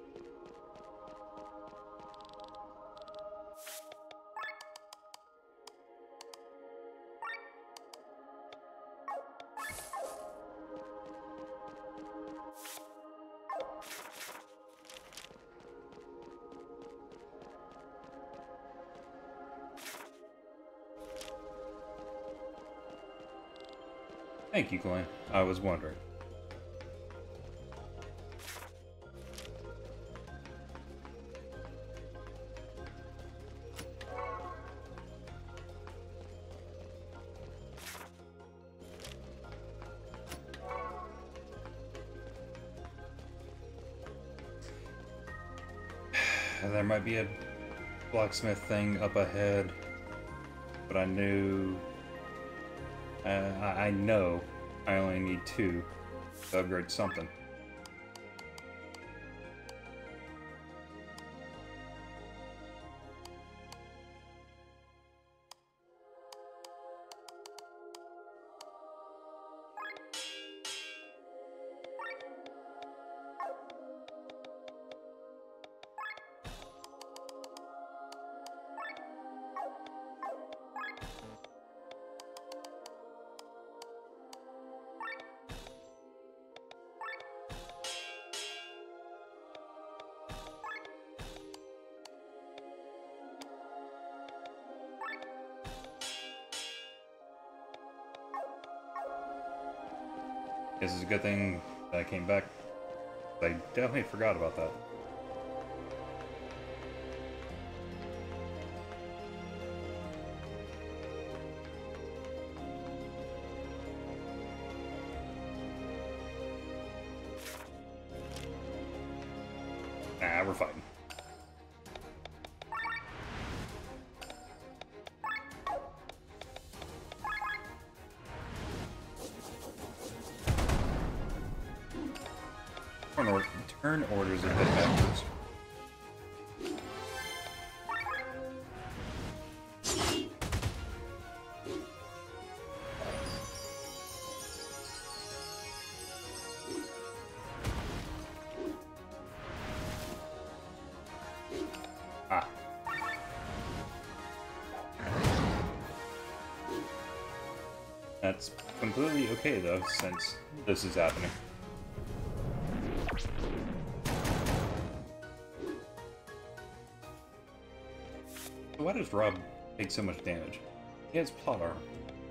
Thank you, Glenn. I was wondering. There might be a blacksmith thing up ahead, but I knew... I know I only need 2 to upgrade something. This is a good thing that I came back. I definitely forgot about that. Nah, we're fighting. Turn orders a bit backwards. Ah. That's completely okay though, since this is happening. Why does Rob take so much damage? He has plot armor.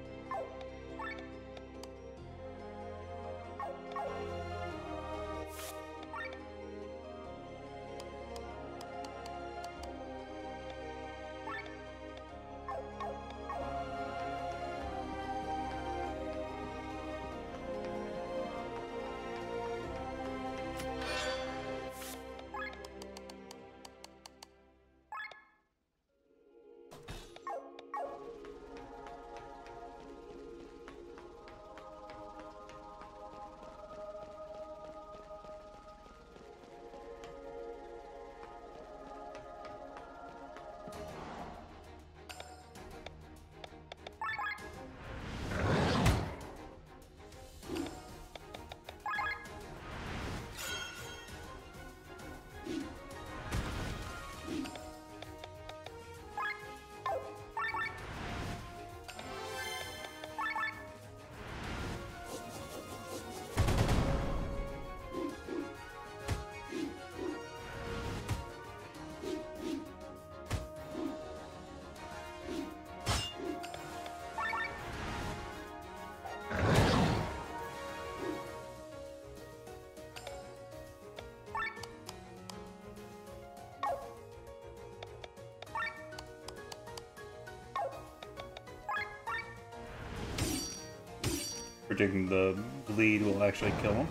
Predicting the bleed will actually kill him.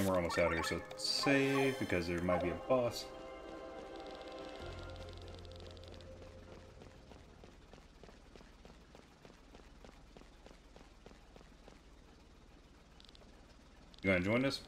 And we're almost out here, so save, because there might be a boss. You gonna join us?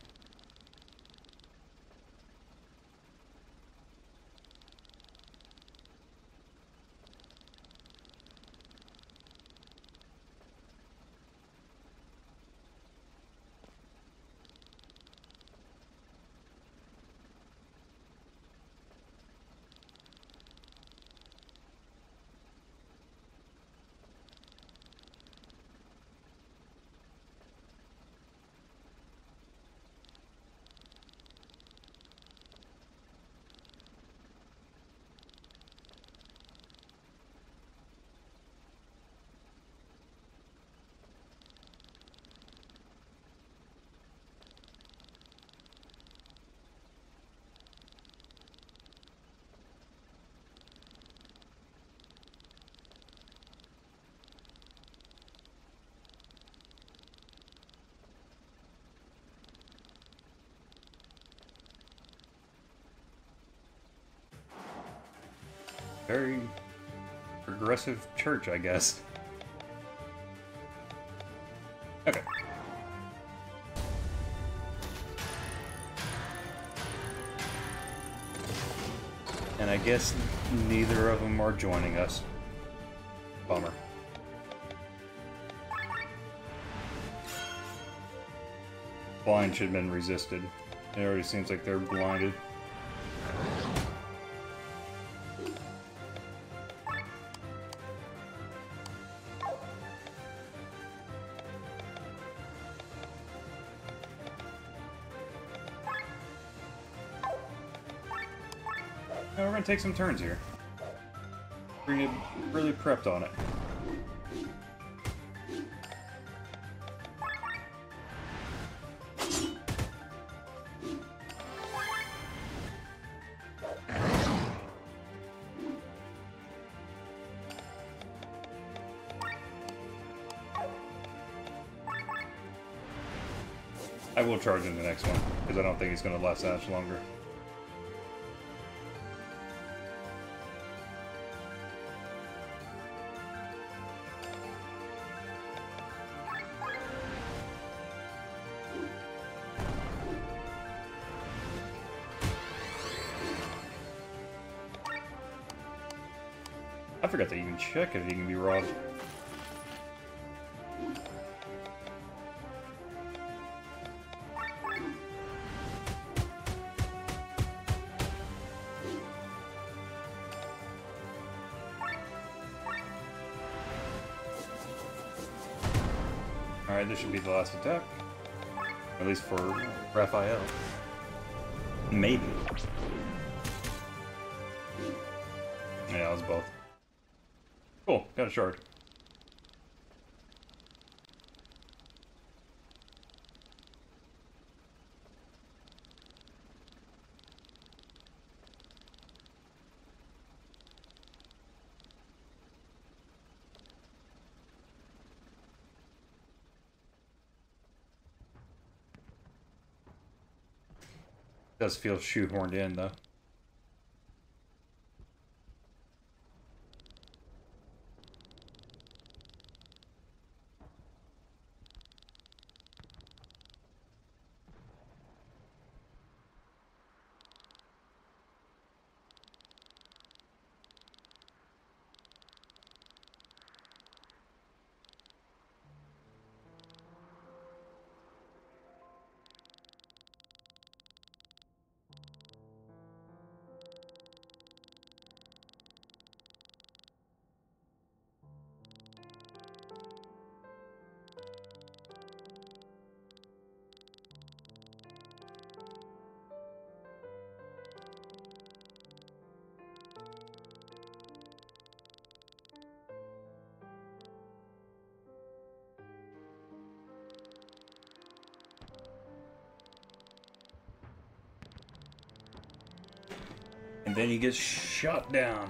Very progressive church, I guess. Okay. And I guess neither of them are joining us. Bummer. Blind should have been resisted. It already seems like they're blinded. Now we're gonna take some turns here. We're gonna get really prepped on it. I will charge in the next one, because I don't think he's gonna last that much longer. I forgot to even check if he can be robbed. Alright, this should be the last attack. At least for Raphael. Maybe. Yeah, it was both. Cool, got a shard. Does feel shoehorned in though. And then he gets shot down.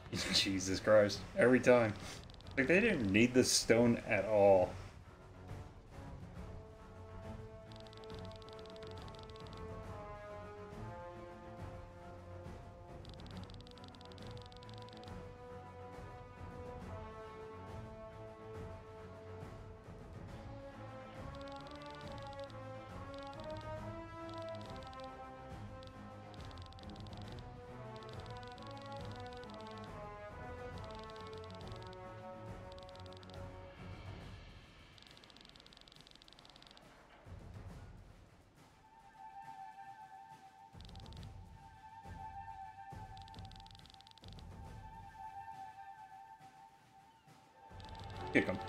Jesus Christ. Every time. Like, they didn't need the stone at all. Kick him.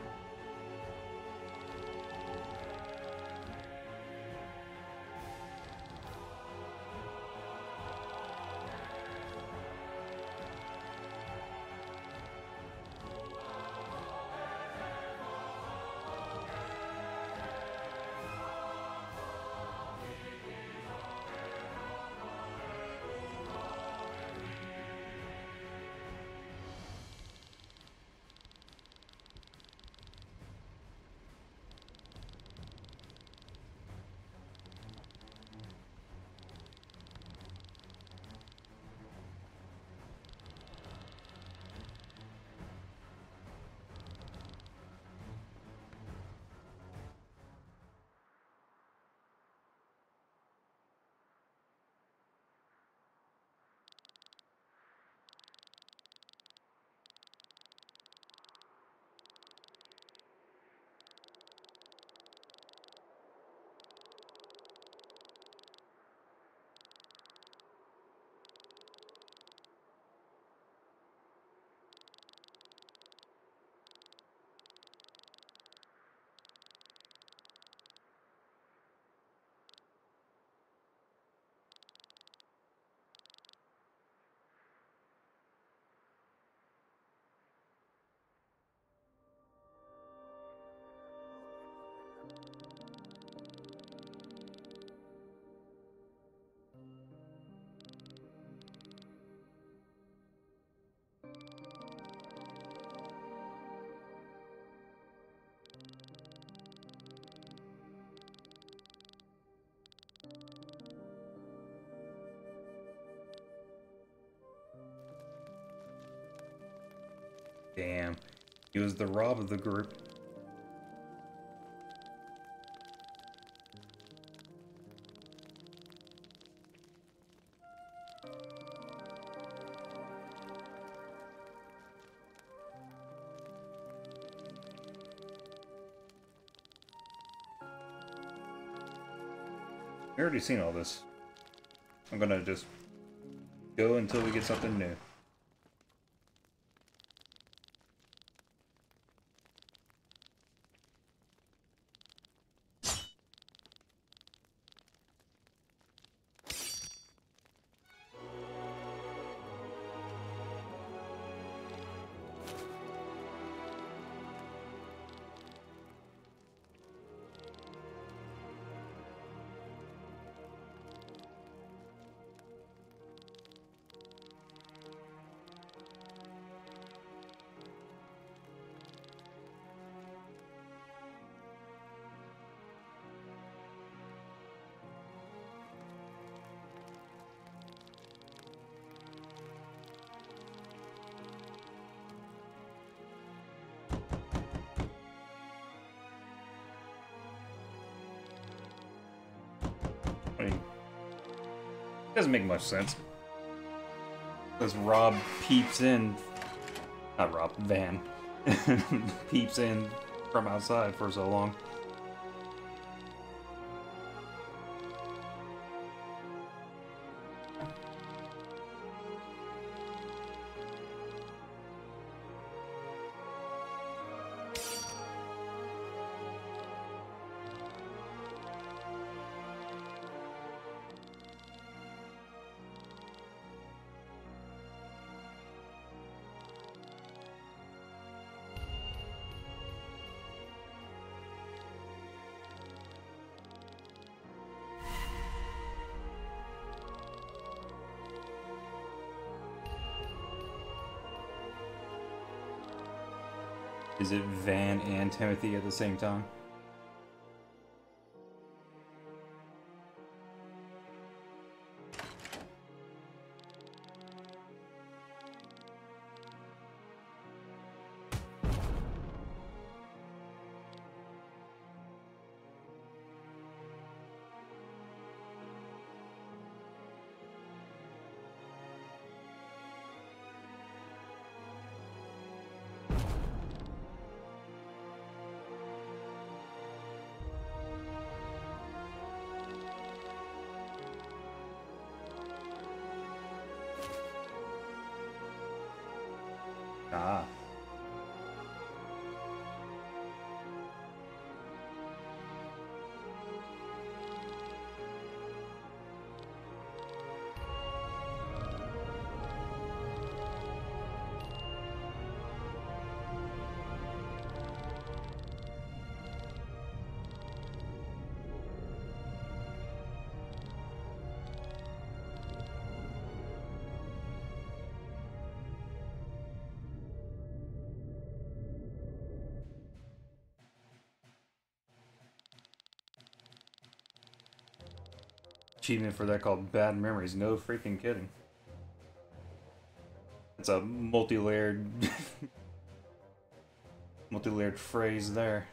Damn. He was the Rob of the group. We already seen all this. I'm gonna just go until we get something new. I mean, doesn't make much sense. Because Rob peeps in, not Rob, Van, peeps in from outside for so long. Is it Van and Timothy at the same time? Ah. Achievement for that called Bad Memories. No freaking kidding. It's a multi-layered multi-layered phrase there.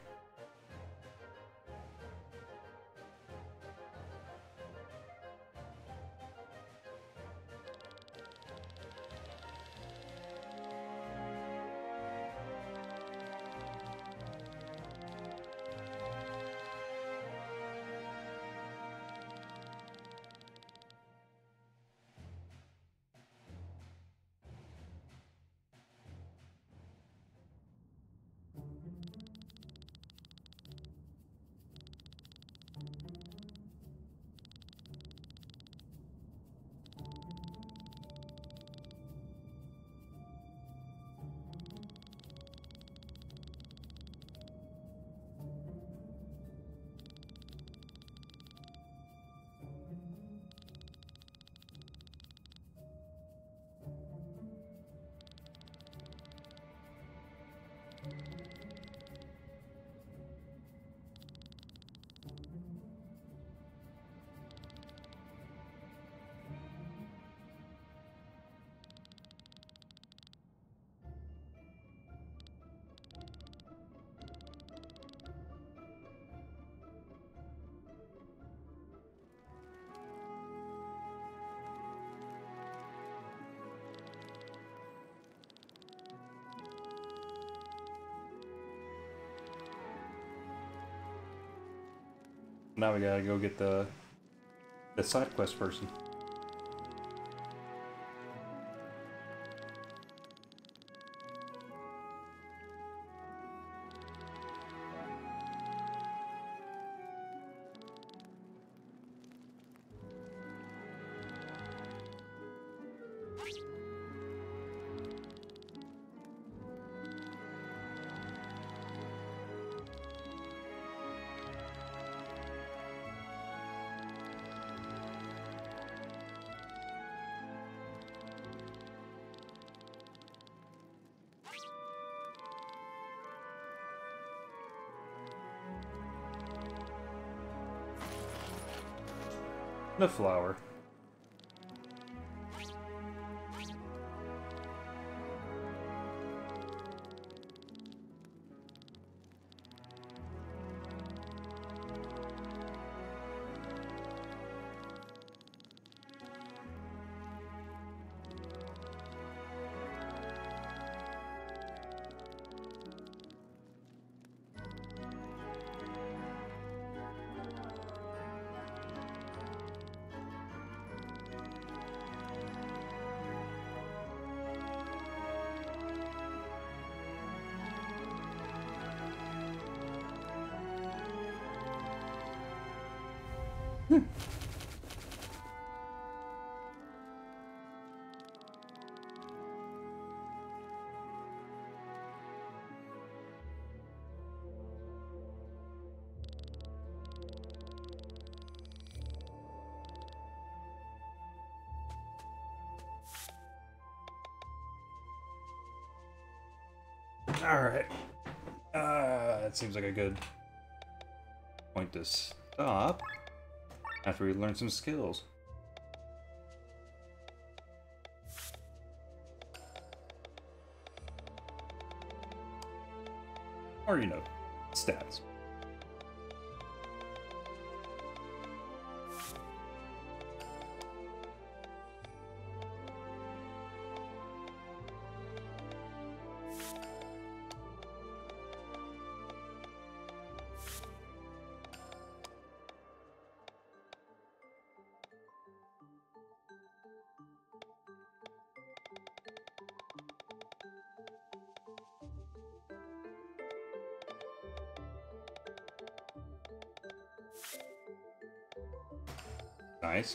Now we gotta go get the side quest person. The flower. All right. That seems like a good point to stop after we learn some skills. Or, you know, stats. Nice.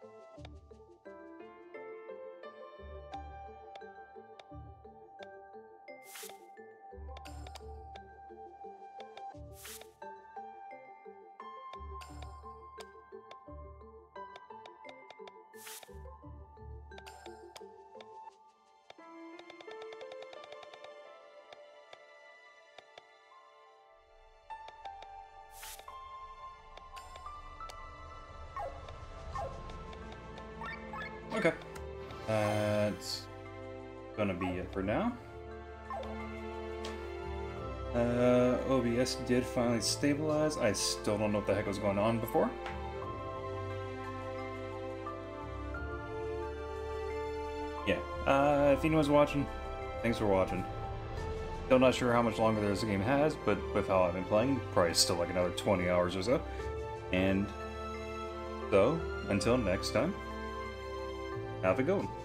Okay. That's gonna be it for now. OBS did finally stabilize. I still don't know what the heck was going on before. Yeah. If anyone's watching, thanks for watching. Still not sure how much longer this game has, but with how I've been playing, probably still like another 20 hours or so. And so, until next time, have a good one.